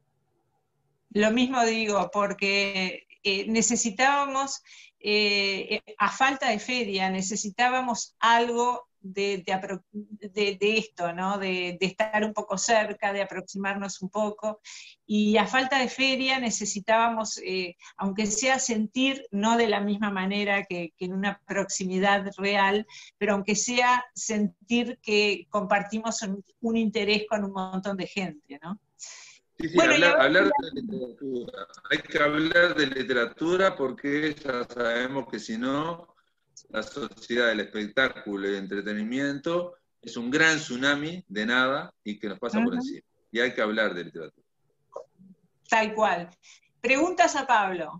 lo mismo digo, porque eh, necesitábamos, eh, a falta de feria, necesitábamos algo de, de, de, de esto, ¿no? De, de estar un poco cerca, de aproximarnos un poco, y a falta de feria necesitábamos, eh, aunque sea sentir, no de la misma manera que, que en una proximidad real, pero aunque sea sentir que compartimos un, un interés con un montón de gente, ¿no?
Sí, sí,
Bueno, y
hablar,
ahora
hablar de literatura. Hay que hablar de literatura porque ya sabemos que si no, la sociedad del espectáculo y del entretenimiento es un gran tsunami de nada y que nos pasa por
uh-huh.
encima. Y hay que hablar de literatura.
Tal cual. Preguntas a Pablo.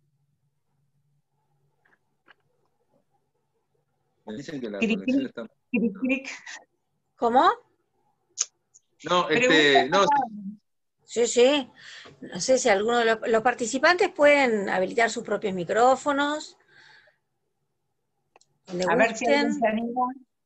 Me dicen que la
Cric,
conexión está...
cric, cric.
¿Cómo?
No,
Preguntas
este,
a
no,
Pablo.
Sí, sí. No sé si alguno de los, los participantes pueden habilitar sus propios micrófonos. Donde
A ver si alguien
gusten.
se anima.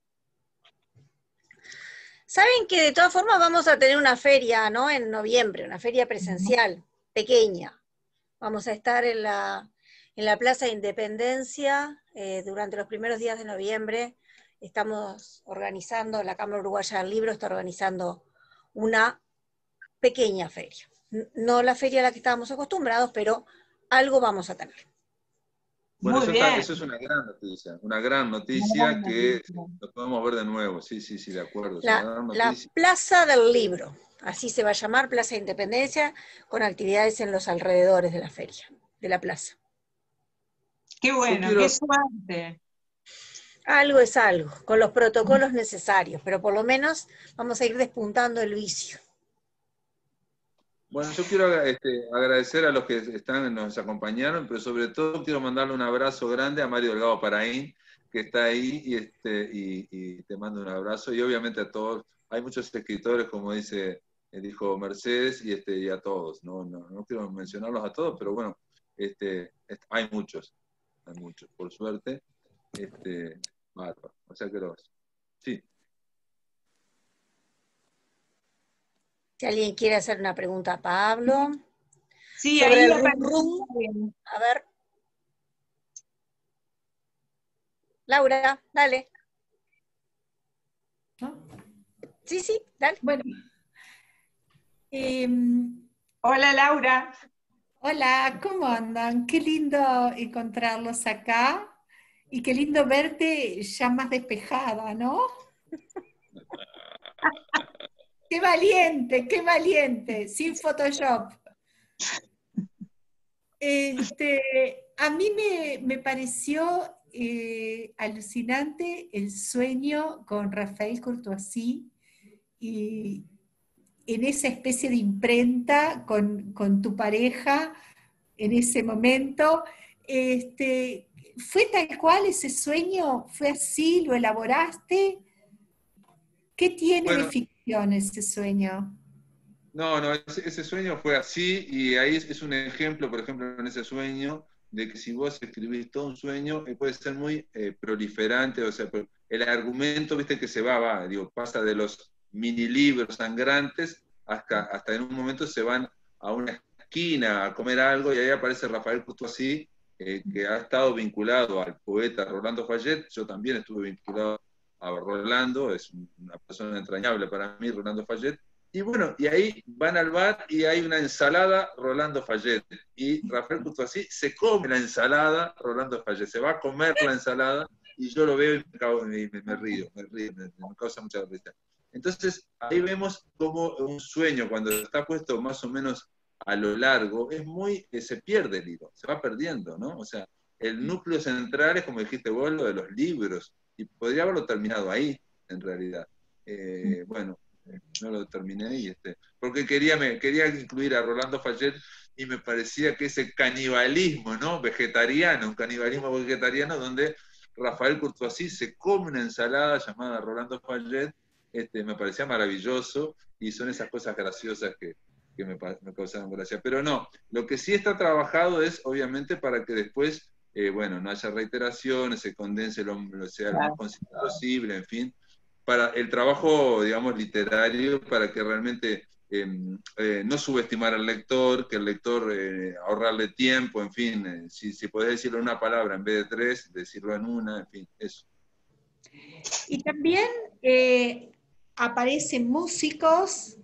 Saben que de todas formas vamos a tener una feria, ¿no? En noviembre, una feria presencial, pequeña. Vamos a estar en la, en la Plaza de Independencia eh, durante los primeros días de noviembre. Estamos organizando, la Cámara Uruguaya del Libro está organizando una pequeña feria. No la feria a la que estábamos acostumbrados, pero algo vamos a tener.
Bueno,
Muy
eso,
bien.
está, eso es una gran noticia, una gran noticia que lo podemos ver de nuevo. Sí, sí, sí, de acuerdo. Es
La,
una gran
la
noticia.
Plaza del Libro, así se va a llamar, Plaza de Independencia, con actividades en los alrededores de la feria, de la plaza.
Qué bueno,
quiero...
qué suerte.
Algo es algo, con los protocolos necesarios, pero por lo menos vamos a ir despuntando el vicio.
Bueno, yo quiero este, agradecer a los que están, nos acompañaron, pero sobre todo quiero mandarle un abrazo grande a Mario Delgado Paraín, que está ahí, y, este, y, y te mando un abrazo, y obviamente a todos. Hay muchos escritores, como dice, dijo Mercedes, y, este, y a todos. No, no, no quiero mencionarlos a todos, pero bueno, este, hay muchos, hay muchos, por suerte. Este, bárbaro. O sea que los... Sí.
Si alguien quiere hacer una pregunta a Pablo.
Sí,
sobre
ahí
el rum rum. A ver. Laura, dale.
¿No?
Sí, sí, dale.
Bueno. Eh,
Hola, Laura.
Hola, ¿cómo andan? Qué lindo encontrarlos acá. y qué lindo verte ya más despejada, ¿no? Qué valiente, qué valiente, sin Photoshop. Este, a mí me, me pareció eh, alucinante el sueño con Rafael Courtoisí y en esa especie de imprenta con, con tu pareja en ese momento. Este, ¿fue tal cual ese sueño? ¿Fue así? ¿Lo elaboraste? ¿Qué tiene de
Bueno,
ficción ese sueño?
no, no, ese, ese sueño fue así y ahí es, es un ejemplo, por ejemplo, en ese sueño, de que si vos escribís todo un sueño, eh, puede ser muy eh, proliferante, o sea, pero el argumento, viste, que se va, va, digo, pasa de los mini libros sangrantes hasta, hasta en un momento se van a una esquina a comer algo y ahí aparece Rafael Courtoisí, eh, que ha estado vinculado al poeta Rolando Fayet. Yo también estuve vinculado a Rolando, es una persona entrañable para mí, Rolando Fayet. Y bueno, y ahí van al bar y hay una ensalada Rolando Fayet. Y Rafael Courtoisí se come la ensalada Rolando Fayet. Se va a comer la ensalada y yo lo veo y me, cago, me, me río, me río, me, me causa mucha risa. Entonces, ahí vemos como un sueño, cuando está puesto más o menos a lo largo, es muy, eh, se pierde el hilo, se va perdiendo, ¿no? O sea, el núcleo central es, como dijiste vos, lo de los libros, y podría haberlo terminado ahí, en realidad. Eh, bueno, no lo terminé y este, porque quería, me, quería incluir a Rolando Fayet y me parecía que ese canibalismo, ¿no? Vegetariano, un canibalismo vegetariano donde Rafael Courtoisí se come una ensalada llamada Rolando Fayet, este, me parecía maravilloso y son esas cosas graciosas que, que me, me causaban gracia. Pero no, lo que sí está trabajado es obviamente para que después, eh, bueno, no haya reiteraciones, se condense lo, lo sea lo más conciso posible, en fin, para el trabajo, digamos, literario, para que realmente eh, eh, no subestimar al lector, que el lector eh, ahorrarle tiempo, en fin, eh, si, si podés decirlo en una palabra en vez de tres, decirlo en una, en fin, eso.
Y también eh, aparecen músicos,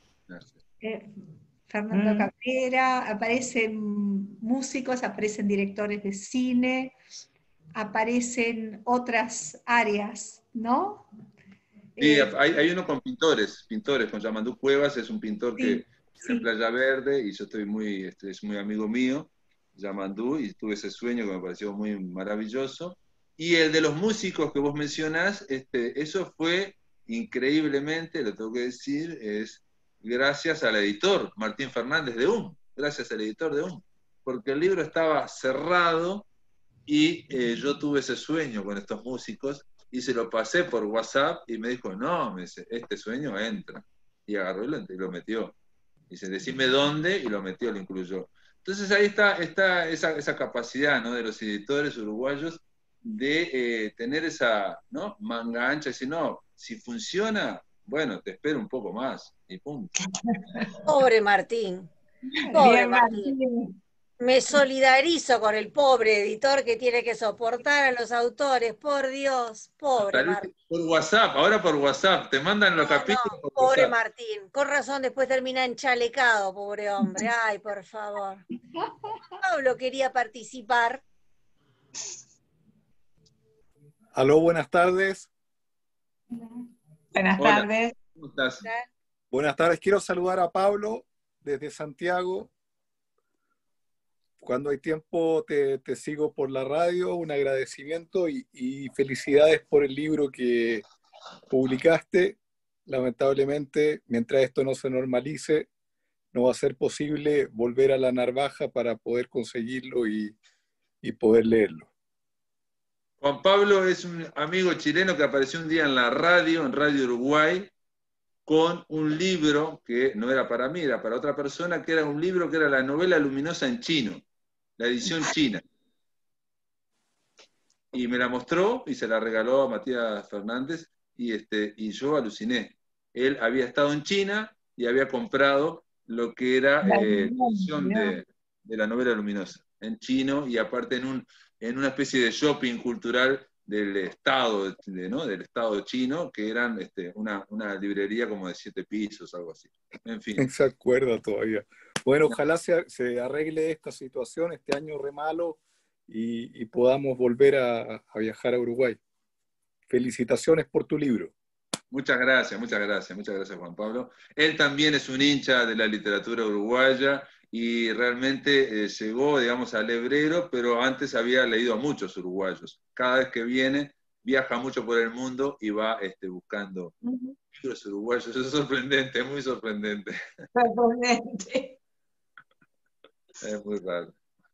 eh, Fernando
Mm.
Cabrera, aparecen músicos, aparecen directores de cine, aparecen otras áreas, ¿no?
Sí,
Eh,
hay, hay uno con pintores, pintores, con Yamandú Cuevas, es un pintor
sí,
que vive
sí.
en Playa Verde y yo estoy muy, este, es muy amigo mío, Yamandú, y tuve ese sueño que me pareció muy maravilloso. Y el de los músicos que vos mencionás, este, eso fue increíblemente, lo tengo que decir, es gracias al editor, Martín Fernández de U M, gracias al editor de U M, porque el libro estaba cerrado y eh, yo tuve ese sueño con estos músicos y se lo pasé por WhatsApp y me dijo, no, me dice, este sueño entra. Y agarró y lo, y lo metió. Dice, decime dónde, y lo metió, lo incluyó. Entonces ahí está, está esa, esa capacidad, ¿no?, de los editores uruguayos de eh, tener esa, ¿no?, manga ancha y decir, no, si funciona, bueno, te espero un poco más, y punto.
Pobre Martín, pobre
Bien,
Martín.
Martín.
Me solidarizo con el pobre editor que tiene que soportar a los autores, por Dios, pobre Martín.
Por WhatsApp, ahora por WhatsApp, te mandan los
No,
capítulos
no,
por
pobre
WhatsApp.
Martín. Con razón después termina enchalecado, pobre hombre. Ay, por favor. Pablo quería participar.
Aló, buenas tardes.
Buenas
Hola,
tardes.
¿cómo estás?
Buenas tardes. Quiero saludar a Pablo desde Santiago. Cuando hay tiempo te, te sigo por la radio. Un agradecimiento y, y felicidades por el libro que publicaste. Lamentablemente, mientras esto no se normalice, no va a ser posible volver a la Narvaja para poder conseguirlo y, y poder leerlo.
Juan Pablo es un amigo chileno que apareció un día en la radio, en Radio Uruguay, con un libro que no era para mí, era para otra persona, que era un libro que era la novela luminosa en chino, la edición china. Y me la mostró y se la regaló a Matías Fernández y, este, y yo aluciné. Él había estado en China y había comprado lo que era eh, la edición de, de la novela luminosa en chino y aparte en, un, en una especie de shopping cultural del Estado, de, ¿no?, del Estado chino, que eran este, una, una librería como de siete pisos, algo así. En fin.
Se acuerda todavía. Bueno, ojalá se, se arregle esta situación, este año re malo, y, y podamos volver a, a viajar a Uruguay. Felicitaciones por tu libro.
Muchas gracias, muchas gracias, muchas gracias Juan Pablo. Él también es un hincha de la literatura uruguaya y realmente eh, llegó, digamos, al hebrero, pero antes había leído a muchos uruguayos. Cada vez que viene, viaja mucho por el mundo y va este, buscando uh-huh. libros uruguayos. Eso es sorprendente, es muy sorprendente.
Sorprendente.
Es muy raro.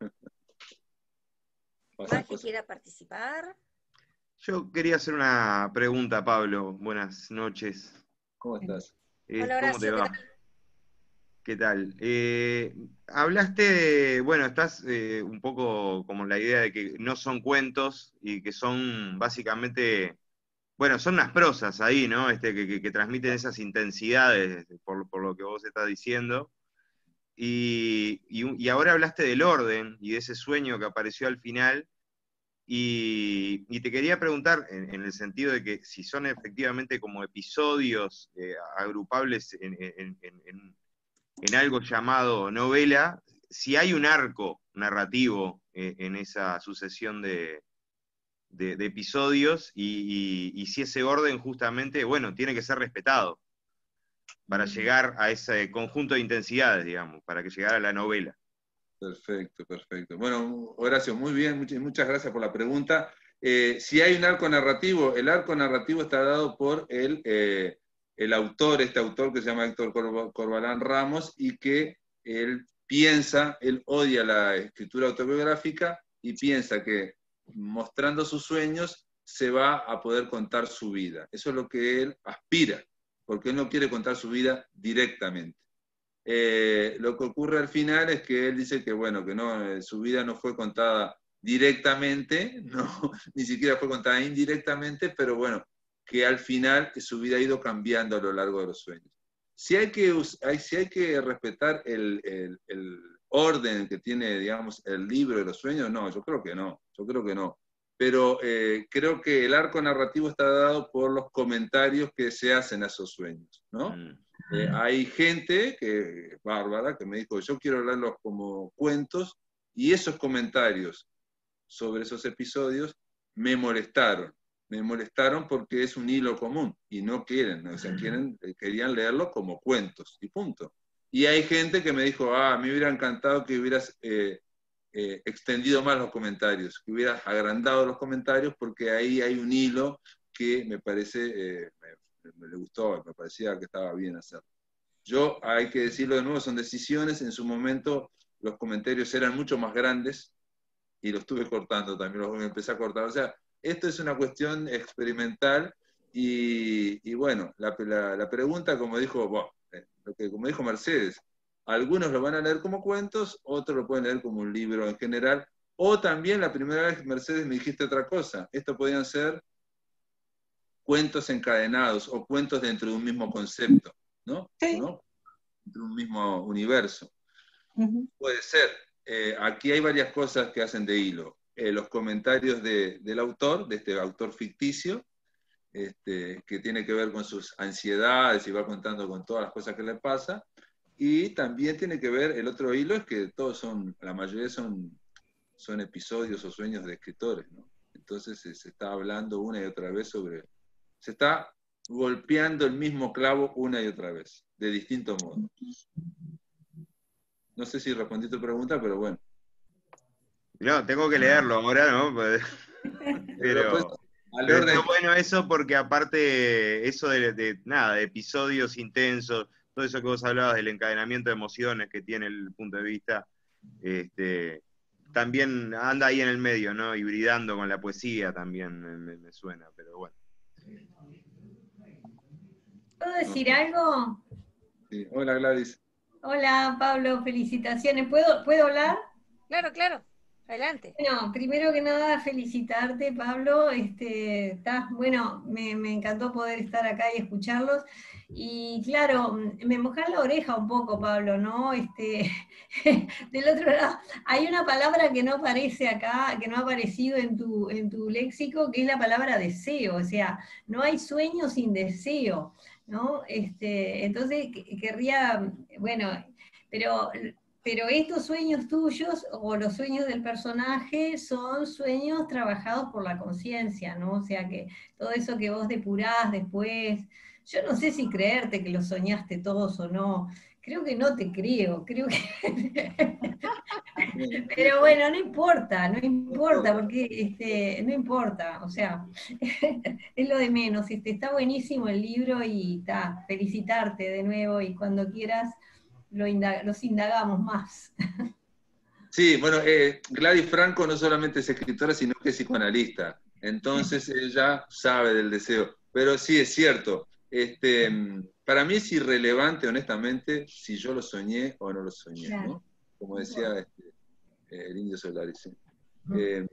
¿Más que quiera participar?
Yo quería hacer una pregunta, Pablo. Buenas noches.
¿Cómo estás?
Eh,
Hola,
¿Cómo
Horacio,
te va? ¿Qué tal? ¿Qué tal? Eh, hablaste de, bueno, estás eh, un poco como la idea de que no son cuentos y que son básicamente, bueno, son unas prosas ahí, ¿no? Este, que, que, que transmiten esas intensidades por, por lo que vos estás diciendo. Y, y, y ahora hablaste del orden y de ese sueño que apareció al final. Y, y te quería preguntar, en, en el sentido de que si son efectivamente como episodios eh, agrupables en, en, en, en algo llamado novela, si hay un arco narrativo eh, en esa sucesión de, de, de episodios y, y, y si ese orden justamente, bueno, tiene que ser respetado para llegar a ese conjunto de intensidades, digamos, para que llegara a la novela.
Perfecto, perfecto. Bueno, Horacio, muy bien, muchas, muchas gracias por la pregunta. Eh, si hay un arco narrativo, el arco narrativo está dado por el, eh, el autor, este autor que se llama Héctor Corbalán Ramos, y que él piensa, él odia la escritura autobiográfica y piensa que mostrando sus sueños se va a poder contar su vida. Eso es lo que él aspira, porque él no quiere contar su vida directamente. Eh, lo que ocurre al final es que él dice que, bueno, que no, eh, su vida no fue contada directamente, no, ni siquiera fue contada indirectamente, pero bueno, que al final que su vida ha ido cambiando a lo largo de los sueños. Si hay que, hay, si hay que respetar el, el, el orden que tiene, digamos, el libro de los sueños, no, yo creo que no, yo creo que no. Pero eh, creo que el arco narrativo está dado por los comentarios que se hacen a esos sueños, ¿no? Mm. Eh, hay gente, que bárbara, que me dijo, yo quiero hablarlos como cuentos, y esos comentarios sobre esos episodios me molestaron. Me molestaron porque es un hilo común, y no quieren, ¿no? O sea, quieren, querían leerlo como cuentos, y punto. Y hay gente que me dijo, ah, me hubiera encantado que hubieras eh, eh, extendido más los comentarios, que hubieras agrandado los comentarios, porque ahí hay un hilo que me parece... Eh, me, me le gustó, me parecía que estaba bien hacerlo. Yo, hay que decirlo de nuevo, son decisiones. En su momento los comentarios eran mucho más grandes y los estuve cortando también, los empecé a cortar. O sea, esto es una cuestión experimental y, y bueno, la, la, la pregunta, como dijo, bueno, lo que, como dijo Mercedes, algunos lo van a leer como cuentos, otros lo pueden leer como un libro en general, o también la primera vez, Mercedes, me dijiste otra cosa, esto podían ser cuentos encadenados o cuentos dentro de un mismo concepto, ¿no?
Sí.
¿No? Dentro de un mismo universo.
Uh-huh.
Puede ser. Eh, aquí hay varias cosas que hacen de hilo. Eh, los comentarios de, del autor, de este autor ficticio, este, que tiene que ver con sus ansiedades y va contando con todas las cosas que le pasa, y también tiene que ver, el otro hilo es que todos son, la mayoría son, son episodios o sueños de escritores, ¿no? Entonces se, se está hablando una y otra vez sobre... Se está golpeando el mismo clavo una y otra vez, de distinto modo. No sé si respondí tu pregunta, pero bueno.
No, tengo que leerlo ahora, ¿no? Pero
pues, al
pero
orden...
está bueno eso porque aparte, eso de, de, nada, de episodios intensos, todo eso que vos hablabas del encadenamiento de emociones que tiene el punto de vista, este, también anda ahí en el medio, ¿no? Hibridando con la poesía también me, me suena, pero bueno.
¿Puedo decir algo?
Sí. Hola, Gladys.
Hola, Pablo, felicitaciones. ¿Puedo, ¿puedo hablar?
Claro, claro. Adelante.
Bueno, primero que nada, felicitarte, Pablo. Este, estás, bueno, me, me encantó poder estar acá y escucharlos. Y claro, me mojás la oreja un poco, Pablo, ¿no? Este, del otro lado, hay una palabra que no aparece acá, que no ha aparecido en tu, en tu léxico, que es la palabra deseo. O sea, no hay sueño sin deseo, ¿no? Este, entonces, querría, bueno, pero
pero estos sueños tuyos o los sueños del personaje son sueños trabajados por la conciencia, ¿no? O sea que todo eso que vos depurás después, yo no sé si creerte que los soñaste todos o no, creo que no te creo, creo que... Pero bueno, no importa, no importa, porque este, no importa, o sea, es lo de menos, este, está buenísimo el libro y está, felicitarte de nuevo y cuando quieras lo indag- los indagamos más.
Sí, bueno, eh, Gladys Franco no solamente es escritora, sino que es psicoanalista. Entonces ella sabe del deseo. Pero sí, es cierto. Este, para mí es irrelevante, honestamente, si yo lo soñé o no lo soñé,
Claro.
¿no? Como decía este, el Indio Solari. Sí. Eh,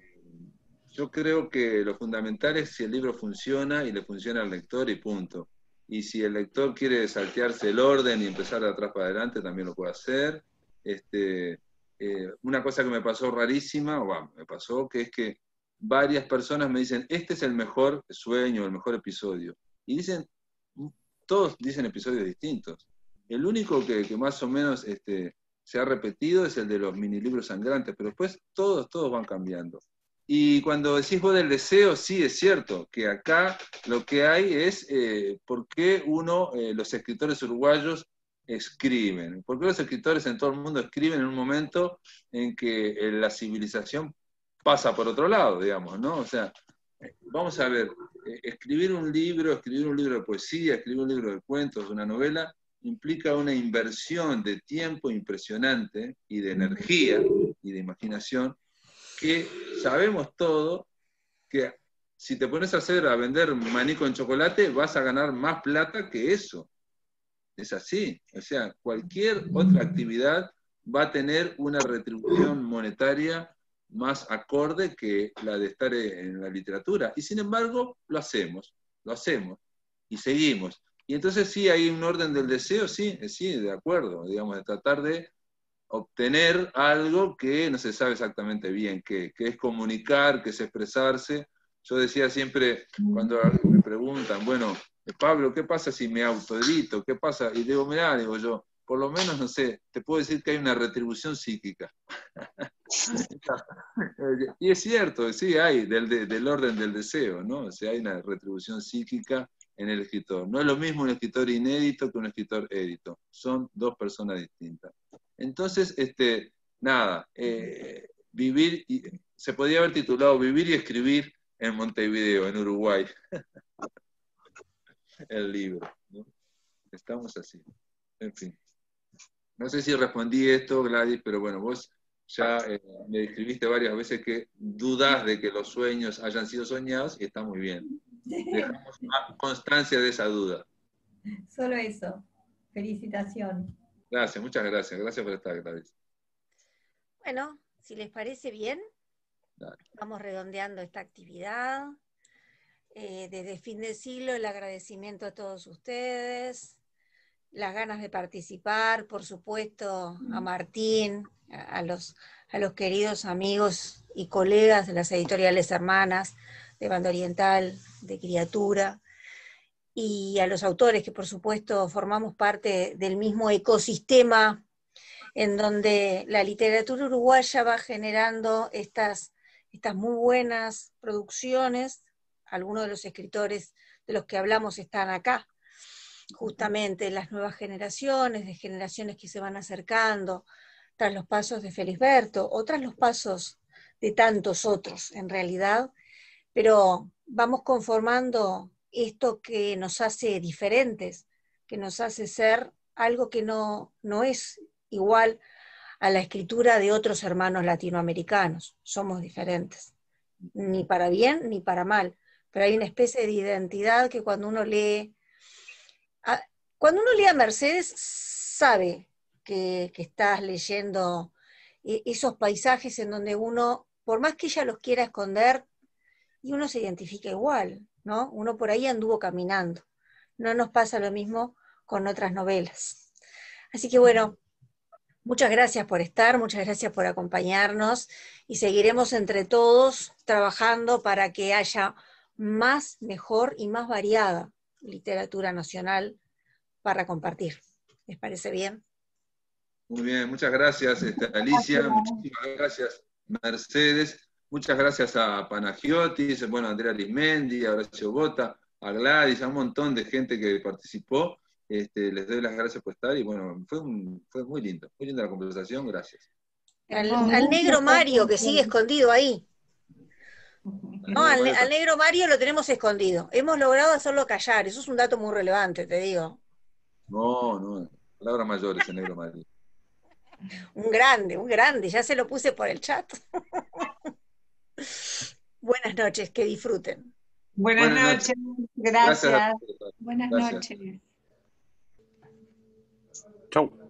yo creo que lo fundamental es si el libro funciona y le funciona al lector y punto. Y si el lector quiere saltearse el orden y empezar de atrás para adelante, también lo puede hacer. Este, eh, una cosa que me pasó rarísima, o bueno, me pasó, que es que varias personas me dicen, este es el mejor sueño, el mejor episodio. Y dicen, todos dicen episodios distintos. El único que, que más o menos este, se ha repetido es el de los mini libros sangrantes, pero después todos, todos van cambiando. Y cuando decís vos del deseo, sí, es cierto, que acá lo que hay es eh, por qué uno, eh, los escritores uruguayos, escriben. ¿Por qué los escritores en todo el mundo escriben en un momento en que eh, la civilización pasa por otro lado, digamos, ¿no? O sea, eh, vamos a ver, eh, escribir un libro, escribir un libro de poesía, escribir un libro de cuentos, una novela, implica una inversión de tiempo impresionante y de energía y de imaginación, que sabemos todo que si te pones a hacer a vender maní con chocolate vas a ganar más plata que eso. Es así. O sea, cualquier otra actividad va a tener una retribución monetaria más acorde que la de estar en la literatura. Y sin embargo, lo hacemos, lo hacemos y seguimos. Y entonces sí, hay un orden del deseo, sí, sí, de acuerdo, digamos, de tratar de obtener algo que no se sabe exactamente bien qué, que es comunicar, que es expresarse. Yo decía siempre, cuando me preguntan, bueno, Pablo, ¿qué pasa si me autoedito? ¿Qué pasa? Y digo, mirá, digo yo, por lo menos, no sé, te puedo decir que hay una retribución psíquica. Y es cierto, sí, hay, del, del orden del deseo, ¿no? O sea, hay una retribución psíquica en el escritor. No es lo mismo un escritor inédito que un escritor édito. Son dos personas distintas. Entonces, este, nada, eh, vivir, y, se podría haber titulado Vivir y Escribir en Montevideo, en Uruguay. El libro, ¿no? Estamos así. En fin. No sé si respondí esto, Gladys, pero bueno, vos ya eh, me describiste varias veces que dudás de que los sueños hayan sido soñados y está muy bien. Dejamos constancia de esa duda.
Solo eso. Felicitación.
Gracias, muchas gracias. Gracias por estar, Gladys.
Bueno, si les parece bien,
Dale.
vamos redondeando esta actividad. Eh, desde fin de siglo, el agradecimiento a todos ustedes, las ganas de participar, por supuesto, a Martín, a, a, los, a los queridos amigos y colegas de las editoriales hermanas, de Banda Oriental, de Criatura, y a los autores que por supuesto formamos parte del mismo ecosistema en donde la literatura uruguaya va generando estas, estas muy buenas producciones. Algunos de los escritores de los que hablamos están acá, justamente las nuevas generaciones, de generaciones que se van acercando, tras los pasos de Felisberto, o tras los pasos de tantos otros en realidad, pero vamos conformando esto que nos hace diferentes, que nos hace ser algo que no, no es igual a la escritura de otros hermanos latinoamericanos. Somos diferentes, ni para bien ni para mal, pero hay una especie de identidad que cuando uno lee, a, cuando uno lee a Mercedes, sabe que, que estás leyendo esos paisajes en donde uno, por más que ella los quiera esconder, y uno se identifica igual, ¿no? Uno por ahí anduvo caminando. No nos pasa lo mismo con otras novelas. Así que bueno, muchas gracias por estar, muchas gracias por acompañarnos y seguiremos entre todos trabajando para que haya más, mejor y más variada literatura nacional para compartir. ¿Les parece bien?
Muy bien, muchas gracias este, Alicia, muchísimas gracias Mercedes, muchas gracias a Panagiotis, bueno, a Andrea Lismendi, a Horacio Bota, a Gladys, a un montón de gente que participó. Este, les doy las gracias por estar y bueno, fue, un, fue muy lindo, muy linda la conversación, gracias.
Al, al negro Mario que sigue escondido ahí. No, al, al negro Mario lo tenemos escondido. Hemos logrado hacerlo callar, eso es un dato muy relevante, te digo.
No, no, palabras mayores el negro Mario.
Un grande, un grande, ya se lo puse por el chat. Buenas noches, que disfruten.
Buenas, Buenas noches, noches. Gracias.
Gracias. Buenas
Gracias.
noches.
Chau.